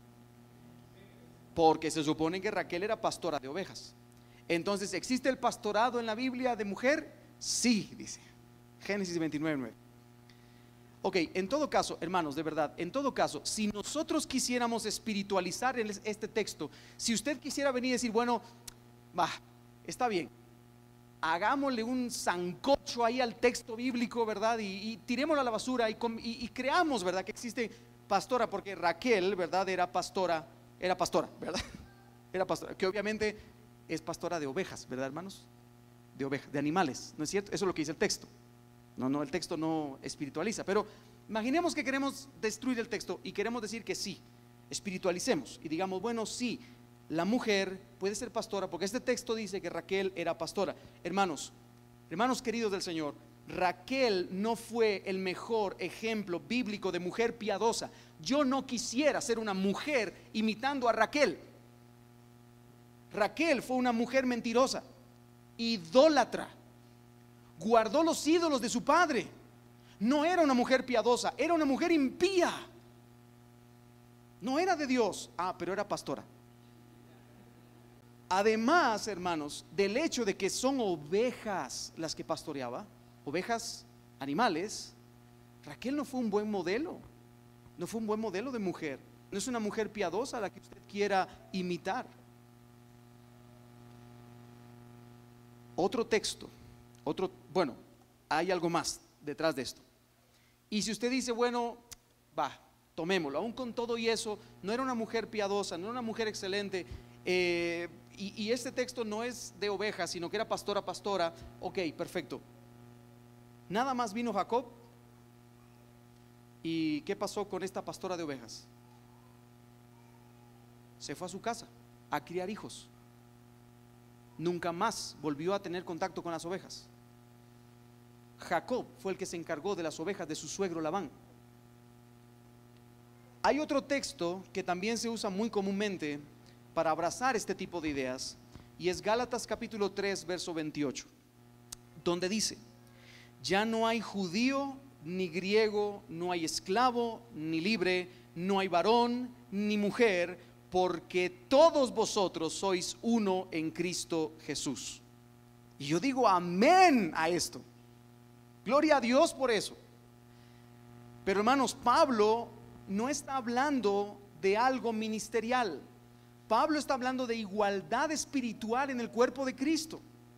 porque se supone que Raquel era pastora de ovejas. Entonces, ¿existe el pastorado en la Biblia de mujer? Sí, dice Génesis veintinueve, nueve. Ok, en todo caso, hermanos, de verdad, en todo caso, si nosotros quisiéramos espiritualizar este texto, si usted quisiera venir y decir: bueno, bah, está bien, hagámosle un sancocho ahí al texto bíblico, ¿verdad? Y, y tirémoslo a la basura y, y, y creamos, ¿verdad? Que existe pastora, porque Raquel, ¿verdad? Era pastora, era pastora, ¿verdad? Era pastora, que obviamente es pastora de ovejas, ¿verdad, hermanos? De ovejas, de animales, ¿no es cierto? Eso es lo que dice el texto. No, no, el texto no espiritualiza, pero imaginemos que queremos destruir el texto y queremos decir que sí, espiritualicemos y digamos, bueno, sí, la mujer puede ser pastora, porque este texto dice que Raquel era pastora. Hermanos, hermanos queridos del Señor, Raquel no fue el mejor ejemplo bíblico de mujer piadosa. Yo no quisiera ser una mujer imitando a Raquel. Raquel fue una mujer mentirosa, idólatra, guardó los ídolos de su padre. No era una mujer piadosa, era una mujer impía. No era de Dios, ah, pero era pastora. Además, hermanos, del hecho de que son ovejas las que pastoreaba, ovejas, animales, Raquel no fue un buen modelo, no fue un buen modelo de mujer. No es una mujer piadosa a la que usted quiera imitar. Otro texto, otro, bueno, hay algo más detrás de esto. Y si usted dice, bueno, va, tomémoslo, aún con todo y eso, no era una mujer piadosa, no era una mujer excelente, eh, y, y este texto no es de ovejas, sino que era pastora, pastora, ok, perfecto. Nada más vino Jacob. ¿Y qué pasó con esta pastora de ovejas? Se fue a su casa a criar hijos. Nunca más volvió a tener contacto con las ovejas. Jacob fue el que se encargó de las ovejas de su suegro Labán. Hay otro texto que también se usa muy comúnmente para abrazar este tipo de ideas, y es Gálatas capítulo tres verso veintiocho, donde dice: ya no hay judío ni griego, no hay esclavo ni libre, no hay varón ni mujer, porque todos vosotros sois uno en Cristo Jesús. Y yo digo amén a esto. Gloria a Dios por eso. Pero hermanos, Pablo no está hablando de algo ministerial. Pablo está hablando de igualdad espiritual en el cuerpo de Cristo.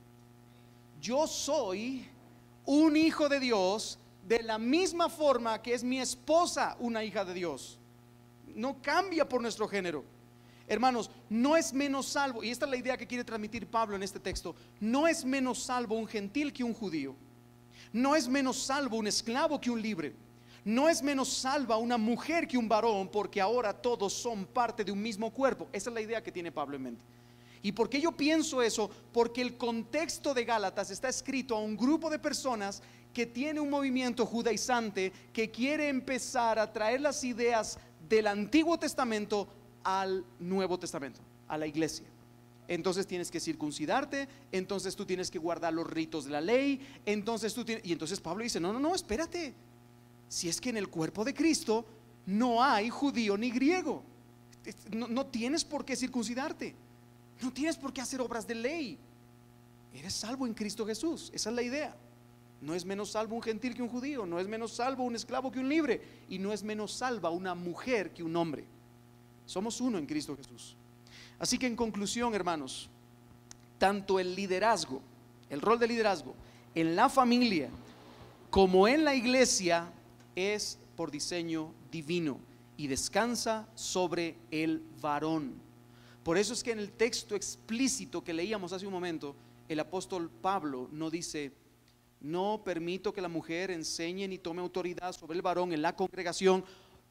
Yo soy un hijo de Dios de la misma forma que es mi esposa una hija de Dios. No cambia por nuestro género. Hermanos, no es menos salvo, y esta es la idea que quiere transmitir Pablo en este texto, no es menos salvo un gentil que un judío. No es menos salvo un esclavo que un libre. No es menos salva una mujer que un varón, porque ahora todos son parte de un mismo cuerpo. Esa es la idea que tiene Pablo en mente. ¿Y por qué yo pienso eso? Porque el contexto de Gálatas está escrito a un grupo de personas que tiene un movimiento judaizante que quiere empezar a traer las ideas del Antiguo Testamento al Nuevo Testamento, a la iglesia. Entonces tienes que circuncidarte, entonces tú tienes que guardar los ritos de la ley, entonces tú tienes, y entonces Pablo dice, no, no, no, espérate. Si es que en el cuerpo de Cristo no hay judío ni griego, no, no tienes por qué circuncidarte, no tienes por qué hacer obras de ley. Eres salvo en Cristo Jesús, esa es la idea. No es menos salvo un gentil que un judío, no es menos salvo un esclavo que un libre, y no es menos salva una mujer que un hombre. Somos uno en Cristo Jesús. Así que en conclusión, hermanos, tanto el liderazgo, el rol de liderazgo en la familia como en la iglesia es por diseño divino y descansa sobre el varón. Por eso es que en el texto explícito que leíamos hace un momento, el apóstol Pablo no dice: no permito que la mujer enseñe ni tome autoridad sobre el varón en la congregación,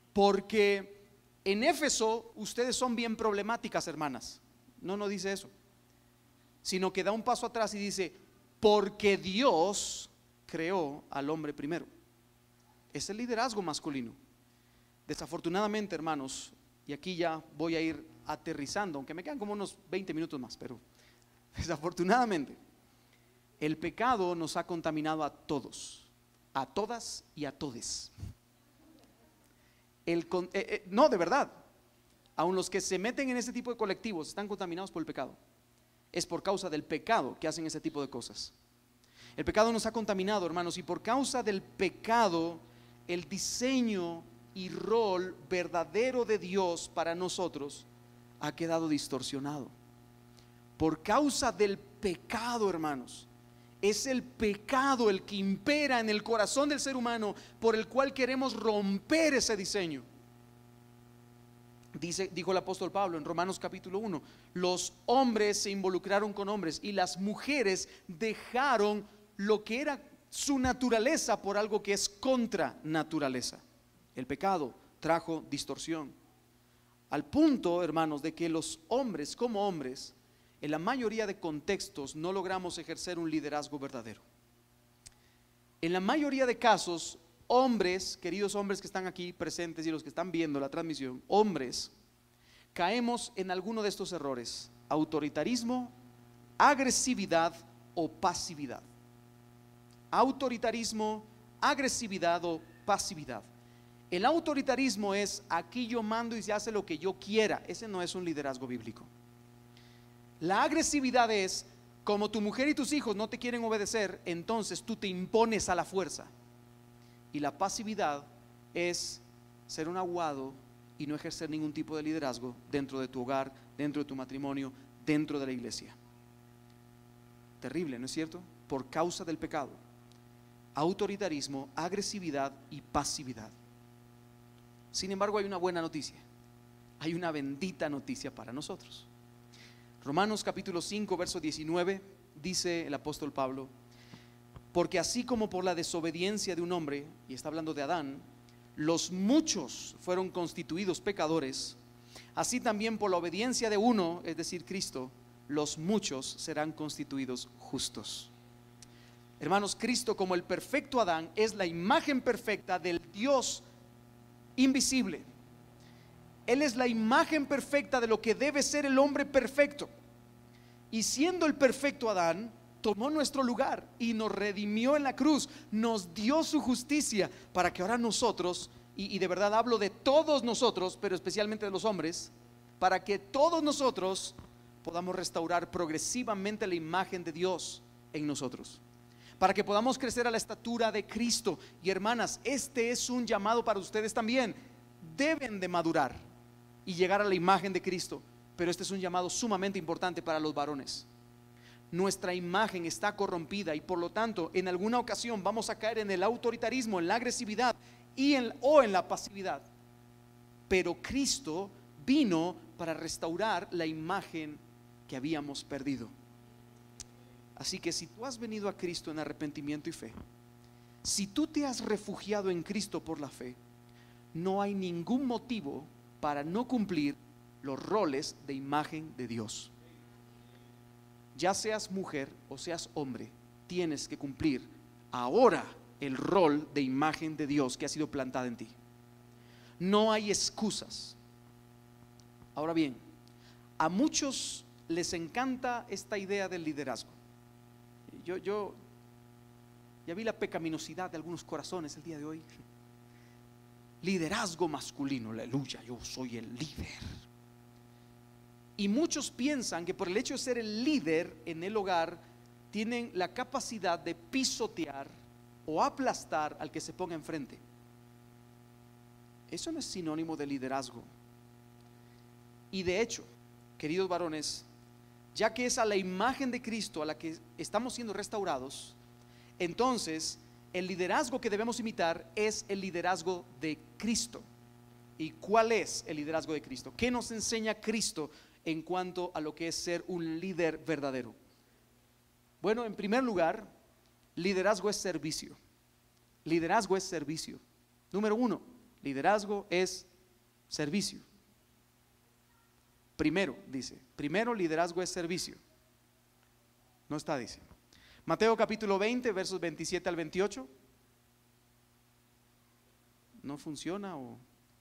porque en Éfeso ustedes son bien problemáticas, hermanas. No, no dice eso, sino que da un paso atrás y dice: porque Dios creó al hombre primero. Es el liderazgo masculino. Desafortunadamente, hermanos, y aquí ya voy a ir aterrizando, aunque me quedan como unos veinte minutos más, pero desafortunadamente el pecado nos ha contaminado a todos, a todas y a todes. El, eh, eh, no, de verdad, aun los que se meten en ese tipo de colectivos están contaminados por el pecado. Es por causa del pecado que hacen ese tipo de cosas. El pecado nos ha contaminado, hermanos, y por causa del pecado el diseño y rol verdadero de Dios para nosotros ha quedado distorsionado. Por causa del pecado, hermanos. Es el pecado el que impera en el corazón del ser humano, por el cual queremos romper ese diseño. Dice, dijo el apóstol Pablo en Romanos capítulo uno, los hombres se involucraron con hombres y las mujeres dejaron lo que era su naturaleza por algo que es contra naturaleza. El pecado trajo distorsión, al punto, hermanos, de que los hombres como hombres, en la mayoría de contextos, no logramos ejercer un liderazgo verdadero. En la mayoría de casos, hombres, queridos hombres que están aquí presentes y los que están viendo la transmisión, hombres, caemos en alguno de estos errores: autoritarismo, agresividad o pasividad. Autoritarismo, agresividad o pasividad. El autoritarismo es: aquí yo mando y se hace lo que yo quiera. Ese no es un liderazgo bíblico. La agresividad es: como tu mujer y tus hijos no te quieren obedecer, entonces tú te impones a la fuerza. Y la pasividad es ser un aguado y no ejercer ningún tipo de liderazgo dentro de tu hogar, dentro de tu matrimonio, dentro de la iglesia. Terrible, ¿no es cierto? Por causa del pecado. Autoritarismo, agresividad y pasividad. Sin embargo, hay una buena noticia. Hay una bendita noticia para nosotros. Romanos capítulo cinco, verso diecinueve, dice el apóstol Pablo: porque así como por la desobediencia de un hombre, y está hablando de Adán, los muchos fueron constituidos pecadores, así también por la obediencia de uno, es decir, Cristo, los muchos serán constituidos justos. Hermanos, Cristo, como el perfecto Adán, es la imagen perfecta del Dios invisible. Él es la imagen perfecta de lo que debe ser el hombre perfecto. Y siendo el perfecto Adán, tomó nuestro lugar y nos redimió en la cruz, nos dio su justicia para que ahora nosotros, y, y de verdad hablo de todos nosotros, pero especialmente de los hombres, para que todos nosotros podamos restaurar progresivamente la imagen de Dios en nosotros, para que podamos crecer a la estatura de Cristo. Y hermanas, este es un llamado para ustedes también. Deben de madurar y llegar a la imagen de Cristo, pero este es un llamado sumamente importante para los varones. Nuestra imagen está corrompida y por lo tanto en alguna ocasión vamos a caer en el autoritarismo, en la agresividad y en, o en la pasividad. Pero Cristo vino para restaurar la imagen que habíamos perdido. Así que si tú has venido a Cristo en arrepentimiento y fe, si tú te has refugiado en Cristo por la fe, no hay ningún motivo para no cumplir los roles de imagen de Dios. Ya seas mujer o seas hombre, tienes que cumplir ahora el rol de imagen de Dios que ha sido plantada en ti. No hay excusas. Ahora bien, a muchos les encanta esta idea del liderazgo. Yo, yo ya vi la pecaminosidad de algunos corazones el día de hoy. Liderazgo masculino, aleluya, yo soy el líder. Y muchos piensan que por el hecho de ser el líder en el hogar, tienen la capacidad de pisotear o aplastar al que se ponga enfrente. Eso no es sinónimo de liderazgo. Y de hecho, queridos varones, ya que es a la imagen de Cristo a la que estamos siendo restaurados, entonces el liderazgo que debemos imitar es el liderazgo de Cristo. ¿Y cuál es el liderazgo de Cristo? ¿Qué nos enseña Cristo en cuanto a lo que es ser un líder verdadero? Bueno, en primer lugar, liderazgo es servicio. Liderazgo es servicio. Número uno, liderazgo es servicio. Primero, dice, primero liderazgo es servicio. No está, dice. Mateo capítulo veinte, versos veintisiete al veintiocho. ¿No funciona o...?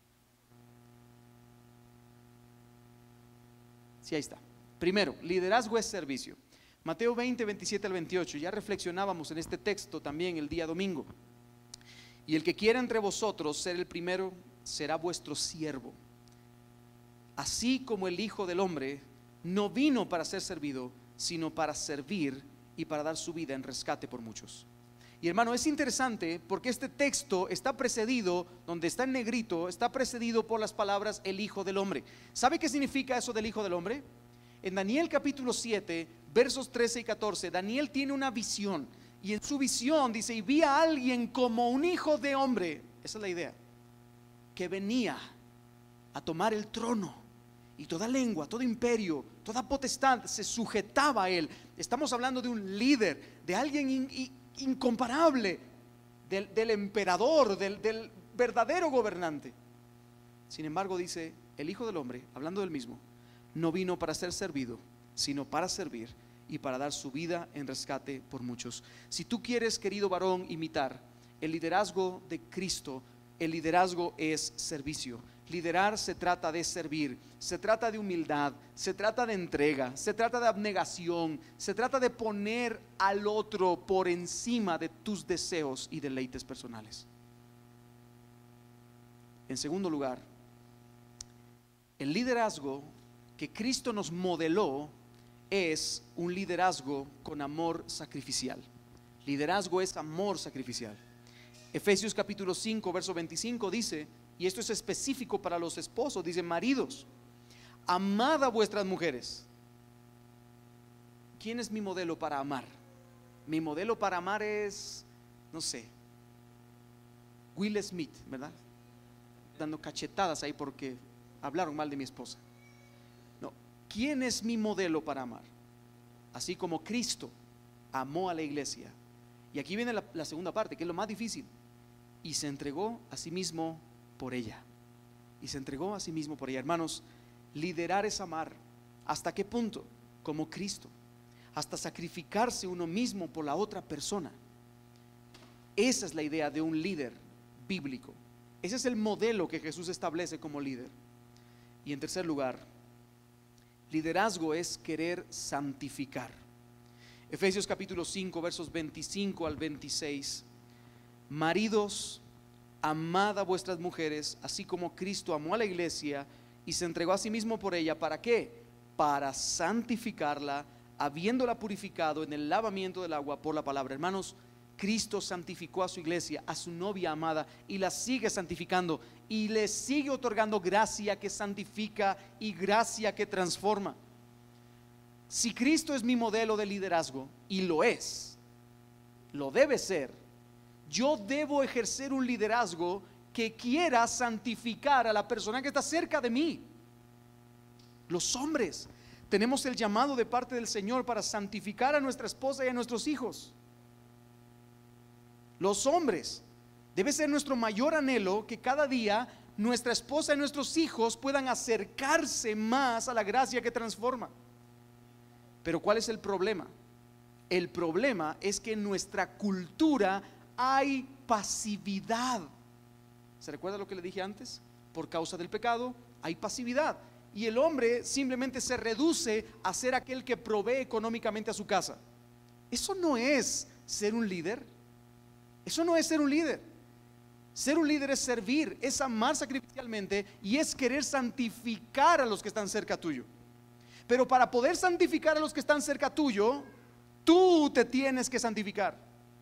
Sí, ahí está. Primero, liderazgo es servicio. Mateo veinte, veintisiete al veintiocho. Ya reflexionábamos en este texto también el día domingo. Y el que quiera entre vosotros ser el primero, será vuestro siervo. Así como el Hijo del Hombre no vino para ser servido, sino para servir y para dar su vida en rescate por muchos. Y hermano, es interesante porque este texto está precedido, donde está en negrito, está precedido por las palabras el Hijo del Hombre. ¿Sabe qué significa eso del Hijo del Hombre? En Daniel capítulo siete, versos trece y catorce, Daniel tiene una visión. Y en su visión dice, y vi a alguien como un hijo de hombre. Esa es la idea. Que venía a tomar el trono. Y toda lengua, todo imperio, toda potestad se sujetaba a él. Estamos hablando de un líder, de alguien in, in, incomparable, del, del emperador, del, del verdadero gobernante. Sin embargo, dice, el Hijo del Hombre, hablando del mismo, no vino para ser servido, sino para servir y para dar su vida en rescate por muchos. Si tú quieres, querido varón, imitar el liderazgo de Cristo, el liderazgo es servicio. Liderar se trata de servir, se trata de humildad, se trata de entrega, se trata de abnegación, se trata de poner al otro por encima de tus deseos y deleites personales. En segundo lugar, el liderazgo que Cristo nos modeló es un liderazgo con amor sacrificial. Liderazgo es amor sacrificial. Efesios capítulo cinco, verso veinticinco dice, y esto es específico para los esposos, dice, maridos, amad a vuestras mujeres. ¿Quién es mi modelo para amar? Mi modelo para amar es, no sé, Will Smith, ¿verdad? Dando cachetadas ahí porque hablaron mal de mi esposa. No, ¿quién es mi modelo para amar? Así como Cristo amó a la iglesia. Y aquí viene la, la segunda parte, que es lo más difícil. Y se entregó a sí mismo por ella. Y se entregó a sí mismo por ella. Hermanos, liderar es amar. ¿Hasta qué punto? Como Cristo. Hasta sacrificarse uno mismo por la otra persona. Esa es la idea de un líder bíblico. Ese es el modelo que Jesús establece como líder. Y en tercer lugar, liderazgo es querer santificar. Efesios capítulo cinco, versos veinticinco al veintiséis. Maridos, amad a vuestras mujeres, así como Cristo amó a la iglesia y se entregó a sí mismo por ella. ¿Para qué? Para santificarla, habiéndola purificado en el lavamiento del agua por la palabra. Hermanos, Cristo santificó a su iglesia, a su novia amada, y la sigue santificando y le sigue otorgando gracia que santifica y gracia que transforma. Si Cristo es mi modelo de liderazgo, y lo es, lo debe ser, yo debo ejercer un liderazgo que quiera santificar a la persona que está cerca de mí. Los hombres tenemos el llamado de parte del Señor para santificar a nuestra esposa y a nuestros hijos. Los hombres, debe ser nuestro mayor anhelo que cada día nuestra esposa y nuestros hijos puedan acercarse más a la gracia que transforma. Pero ¿cuál es el problema? El problema es que en nuestra cultura hay pasividad. ¿Se recuerda lo que le dije antes? Por causa del pecado hay pasividad. Y el hombre simplemente se reduce a ser aquel que provee económicamente a su casa. Eso no es ser un líder. Eso no es ser un líder. Ser un líder es servir, es amar sacrificialmente y es querer santificar a los que están cerca tuyo. Pero para poder santificar a los que están cerca tuyo, tú te tienes que santificar.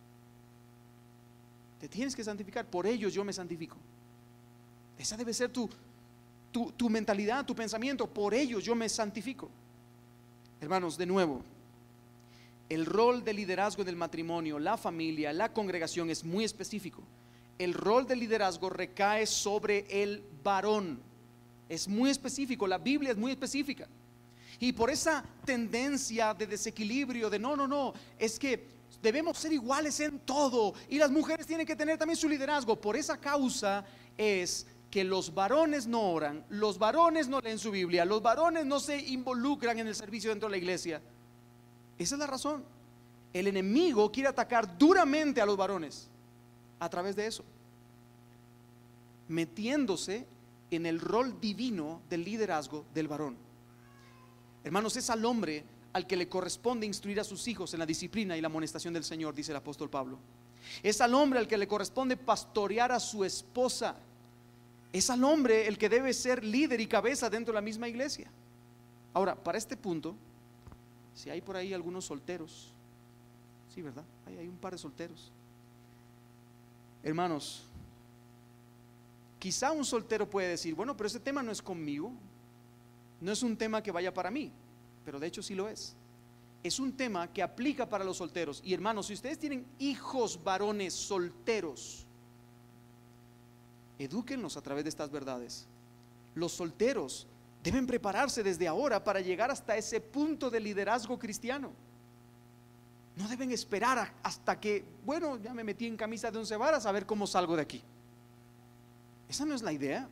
Te tienes que santificar. Por ellos yo me santifico. Esa debe ser tu, tu, tu mentalidad, tu pensamiento. Por ellos yo me santifico. Hermanos, de nuevo, el rol de liderazgo en el matrimonio, la familia, la congregación es muy específico. El rol de liderazgo recae sobre el varón. Es muy específico, la Biblia es muy específica. Y por esa tendencia de desequilibrio, de no, no, no, es que debemos ser iguales en todo y las mujeres tienen que tener también su liderazgo. Por esa causa es que los varones no oran, los varones no leen su Biblia, los varones no se involucran en el servicio dentro de la iglesia. Esa es la razón. El enemigo quiere atacar duramente a los varones a través de eso, metiéndose en el rol divino del liderazgo del varón. Hermanos, es al hombre al que le corresponde instruir a sus hijos en la disciplina y la amonestación del Señor, dice el apóstol Pablo. Es al hombre al que le corresponde pastorear a su esposa. Es al hombre el que debe ser líder y cabeza dentro de la misma iglesia. Ahora, para este punto, si hay por ahí algunos solteros, sí, ¿verdad? Hay, hay un par de solteros. Hermanos, quizá un soltero puede decir, bueno, pero ese tema no es conmigo, no es un tema que vaya para mí. pero de hecho sí lo es. Es un tema que aplica para los solteros. Y hermanos, si ustedes tienen hijos varones solteros, edúquenlos a través de estas verdades. Los solteros deben prepararse desde ahora para llegar hasta ese punto de liderazgo cristiano. No deben esperar hasta que, bueno, ya me metí en camisa de once varas a ver cómo salgo de aquí. Esa no es la idea.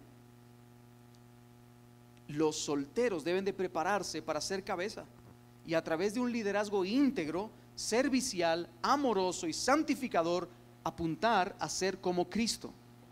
Los solteros deben de prepararse para ser cabeza y a través de un liderazgo íntegro, servicial, amoroso y santificador, apuntar a ser como Cristo.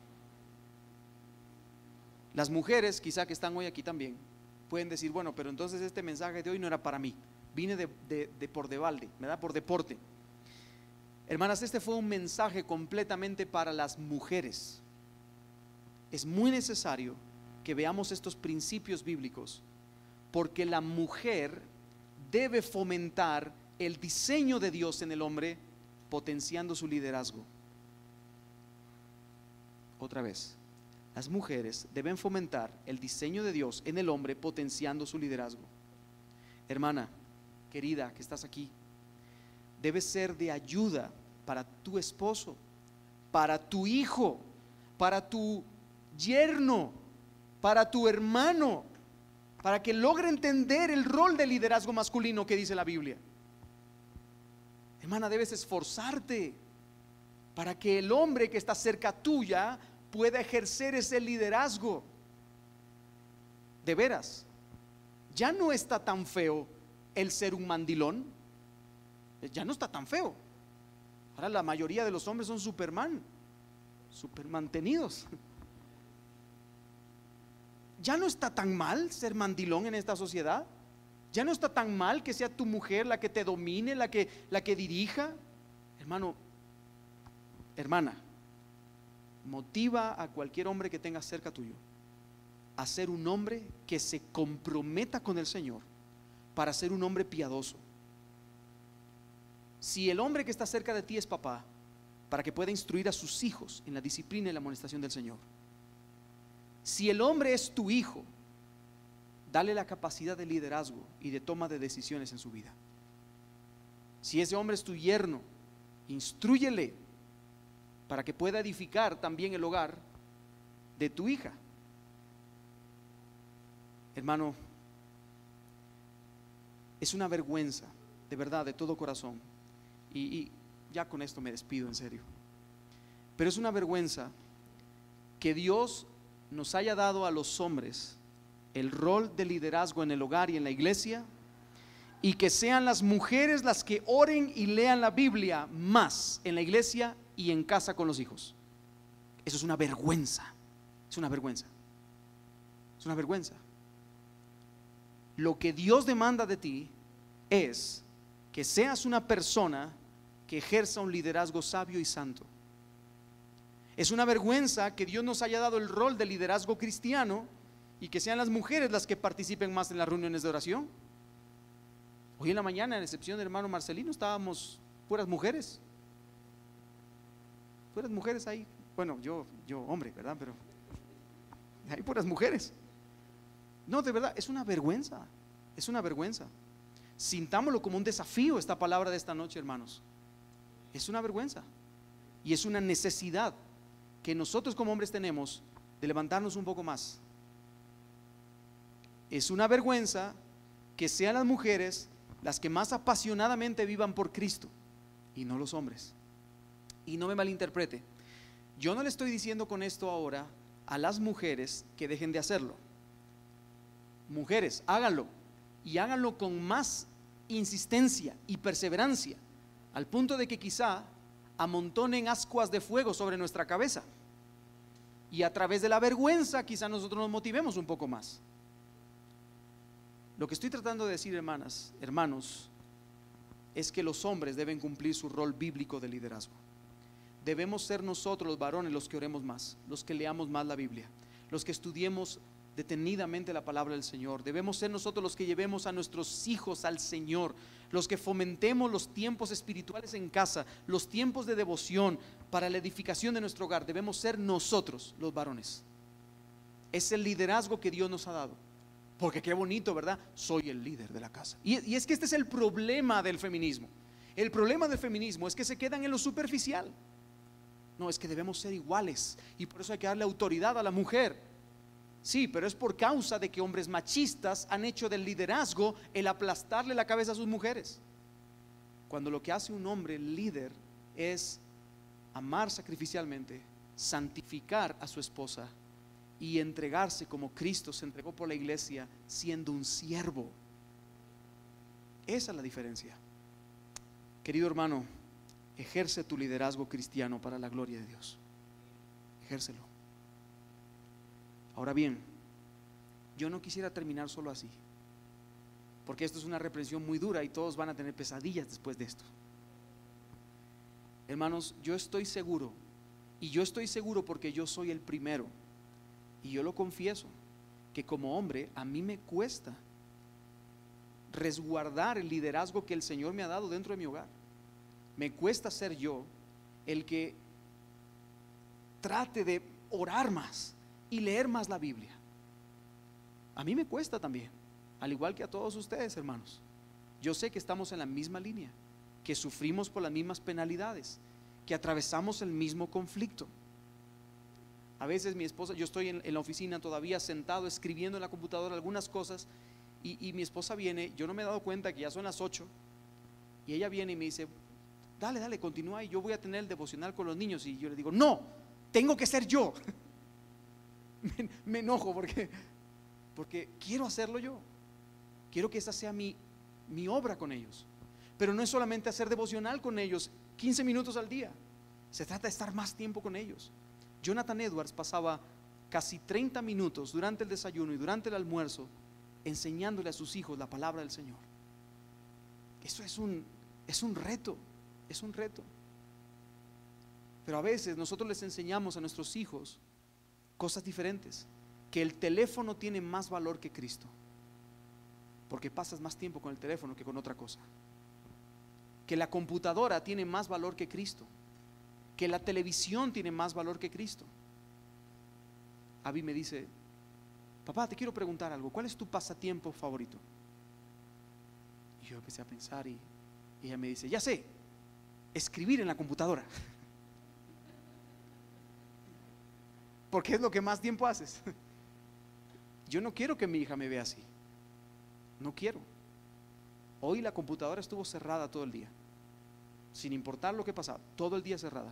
Las mujeres, quizá que están hoy aquí también, pueden decir, bueno, pero entonces este mensaje de hoy no era para mí, vine de, de, de por de balde, ¿verdad? Por deporte. Hermanas, este fue un mensaje completamente para las mujeres. Es muy necesario que veamos estos principios bíblicos, porque la mujer debe fomentar el diseño de Dios en el hombre, potenciando su liderazgo. Otra vez, las mujeres deben fomentar el diseño de Dios en el hombre, potenciando su liderazgo. Hermana querida que estás aquí, debes ser de ayuda para tu esposo, para tu hijo, para tu yerno, para tu hermano, para que logre entender el rol de liderazgo masculino que dice la Biblia. Hermana, debes esforzarte para que el hombre que está cerca tuya pueda ejercer ese liderazgo. De veras, ya no está tan feo el ser un mandilón. Ya no está tan feo. Ahora la mayoría de los hombres son Superman, super mantenidos. Ya no está tan mal ser mandilón en esta sociedad. Ya no está tan mal que sea tu mujer la que te domine, la que, la que dirija. Hermano, hermana, motiva a cualquier hombre que tengas cerca tuyo a ser un hombre que se comprometa con el Señor para ser un hombre piadoso. Si el hombre que está cerca de ti es papá, para que pueda instruir a sus hijos en la disciplina y la amonestación del Señor. Si el hombre es tu hijo, dale la capacidad de liderazgo y de toma de decisiones en su vida. Si ese hombre es tu yerno, instrúyele para que pueda edificar también el hogar de tu hija. Hermano, es una vergüenza, de verdad, de todo corazón, y, y ya con esto me despido en serio, pero es una vergüenza que Dios nos haya dado a los hombres el rol de liderazgo en el hogar y en la iglesia, y que sean las mujeres las que oren y lean la Biblia más en la iglesia y en casa con los hijos. Eso es una vergüenza. Es una vergüenza. Es una vergüenza. Lo que Dios demanda de ti es que seas una persona que ejerza un liderazgo sabio y santo. Es una vergüenza que Dios nos haya dado el rol de liderazgo cristiano y que sean las mujeres las que participen más en las reuniones de oración. Hoy en la mañana, en excepción del hermano Marcelino, estábamos puras mujeres. Puras mujeres ahí. Bueno, yo, yo hombre, ¿verdad? Pero hay puras mujeres. No, de verdad, es una vergüenza. Es una vergüenza. Sintámoslo como un desafío esta palabra de esta noche, hermanos. Es una vergüenza. Y es una necesidad que nosotros como hombres tenemos de levantarnos un poco más. Es una vergüenza que sean las mujeres las que más apasionadamente vivan por Cristo y no los hombres. Y no me malinterprete, yo no le estoy diciendo con esto ahora a las mujeres que dejen de hacerlo. Mujeres, háganlo, y háganlo con más insistencia y perseverancia, al punto de que quizá amontonen ascuas de fuego sobre nuestra cabeza, y a través de la vergüenza quizá nosotros nos motivemos un poco más. Lo que estoy tratando de decir, hermanas, hermanos, es que los hombres deben cumplir su rol bíblico de liderazgo. Debemos ser nosotros los varones los que oremos más, los que leamos más la Biblia, los que estudiemos detenidamente la palabra del Señor. Debemos ser nosotros los que llevemos a nuestros hijos al Señor, los que fomentemos los tiempos espirituales en casa, los tiempos de devoción para la edificación de nuestro hogar. Debemos ser nosotros los varones. Es el liderazgo que Dios nos ha dado. Porque qué bonito, ¿verdad? Soy el líder de la casa. Y, y es que este es el problema del feminismo. El problema del feminismo es que se quedan en lo superficial. No, es que debemos ser iguales y por eso hay que darle autoridad a la mujer. Sí, pero es por causa de que hombres machistas han hecho del liderazgo el aplastarle la cabeza a sus mujeres. Cuando lo que hace un hombre líder es amar sacrificialmente, santificar a su esposa y entregarse como Cristo se entregó por la iglesia, siendo un siervo. Esa es la diferencia. Querido hermano, ejerce tu liderazgo cristiano para la gloria de Dios. Ejércelo. Ahora bien, yo no quisiera terminar solo así, porque esto es una reprensión muy dura y todos van a tener pesadillas después de esto. Hermanos, yo estoy seguro, y yo estoy seguro porque yo soy el primero, y yo lo confieso, que como hombre a mí me cuesta resguardar el liderazgo que el Señor me ha dado dentro de mi hogar. Me cuesta ser yo el que trate de orar más y leer más la Biblia. A mí me cuesta también, al igual que a todos ustedes, hermanos. Yo sé que estamos en la misma línea, que sufrimos por las mismas penalidades, que atravesamos el mismo conflicto. A veces mi esposa, yo estoy en, en la oficina todavía sentado escribiendo en la computadora algunas cosas y, y mi esposa viene, yo no me he dado cuenta que ya son las ocho y ella viene y me dice: dale, dale, continúa y yo voy a tener el devocional con los niños. Y yo le digo: no, tengo que ser yo. me, me enojo porque, porque quiero hacerlo yo. Quiero que esa sea mi, mi obra con ellos. Pero no es solamente hacer devocional con ellos quince minutos al día. Se trata de estar más tiempo con ellos. Jonathan Edwards pasaba casi treinta minutos durante el desayuno y durante el almuerzo enseñándole a sus hijos la palabra del Señor. Eso es un, es un reto. Es un reto. Pero a veces nosotros les enseñamos a nuestros hijos cosas diferentes. Que el teléfono tiene más valor que Cristo, porque pasas más tiempo con el teléfono que con otra cosa. Que la computadora tiene más valor que Cristo. Que la televisión tiene más valor que Cristo. Abby me dice: papá, te quiero preguntar algo. ¿Cuál es tu pasatiempo favorito? Y yo empecé a pensar y ella me dice: ya sé, escribir en la computadora. Porque es lo que más tiempo haces. Yo no quiero que mi hija me vea así. No quiero. Hoy la computadora estuvo cerrada todo el día, sin importar lo que pasaba, todo el día cerrada.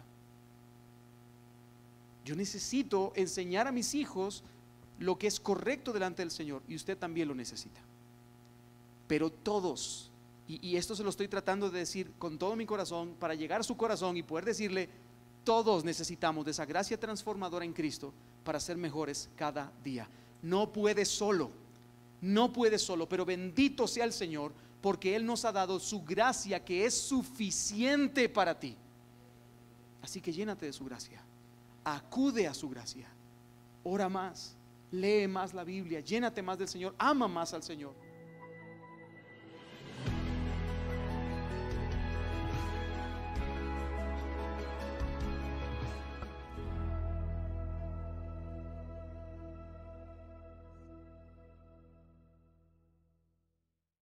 Yo necesito enseñar a mis hijos lo que es correcto delante del Señor, y usted también lo necesita. Pero todos, y, y esto se lo estoy tratando de decir con todo mi corazón, para llegar a su corazón y poder decirle: todos necesitamos de esa gracia transformadora en Cristo para ser mejores cada día. No puede solo, no puede solo, pero bendito sea el Señor, porque Él nos ha dado su gracia, que es suficiente para ti. Así que llénate de su gracia, acude a su gracia, ora más, lee más la Biblia, llénate más del Señor, ama más al Señor.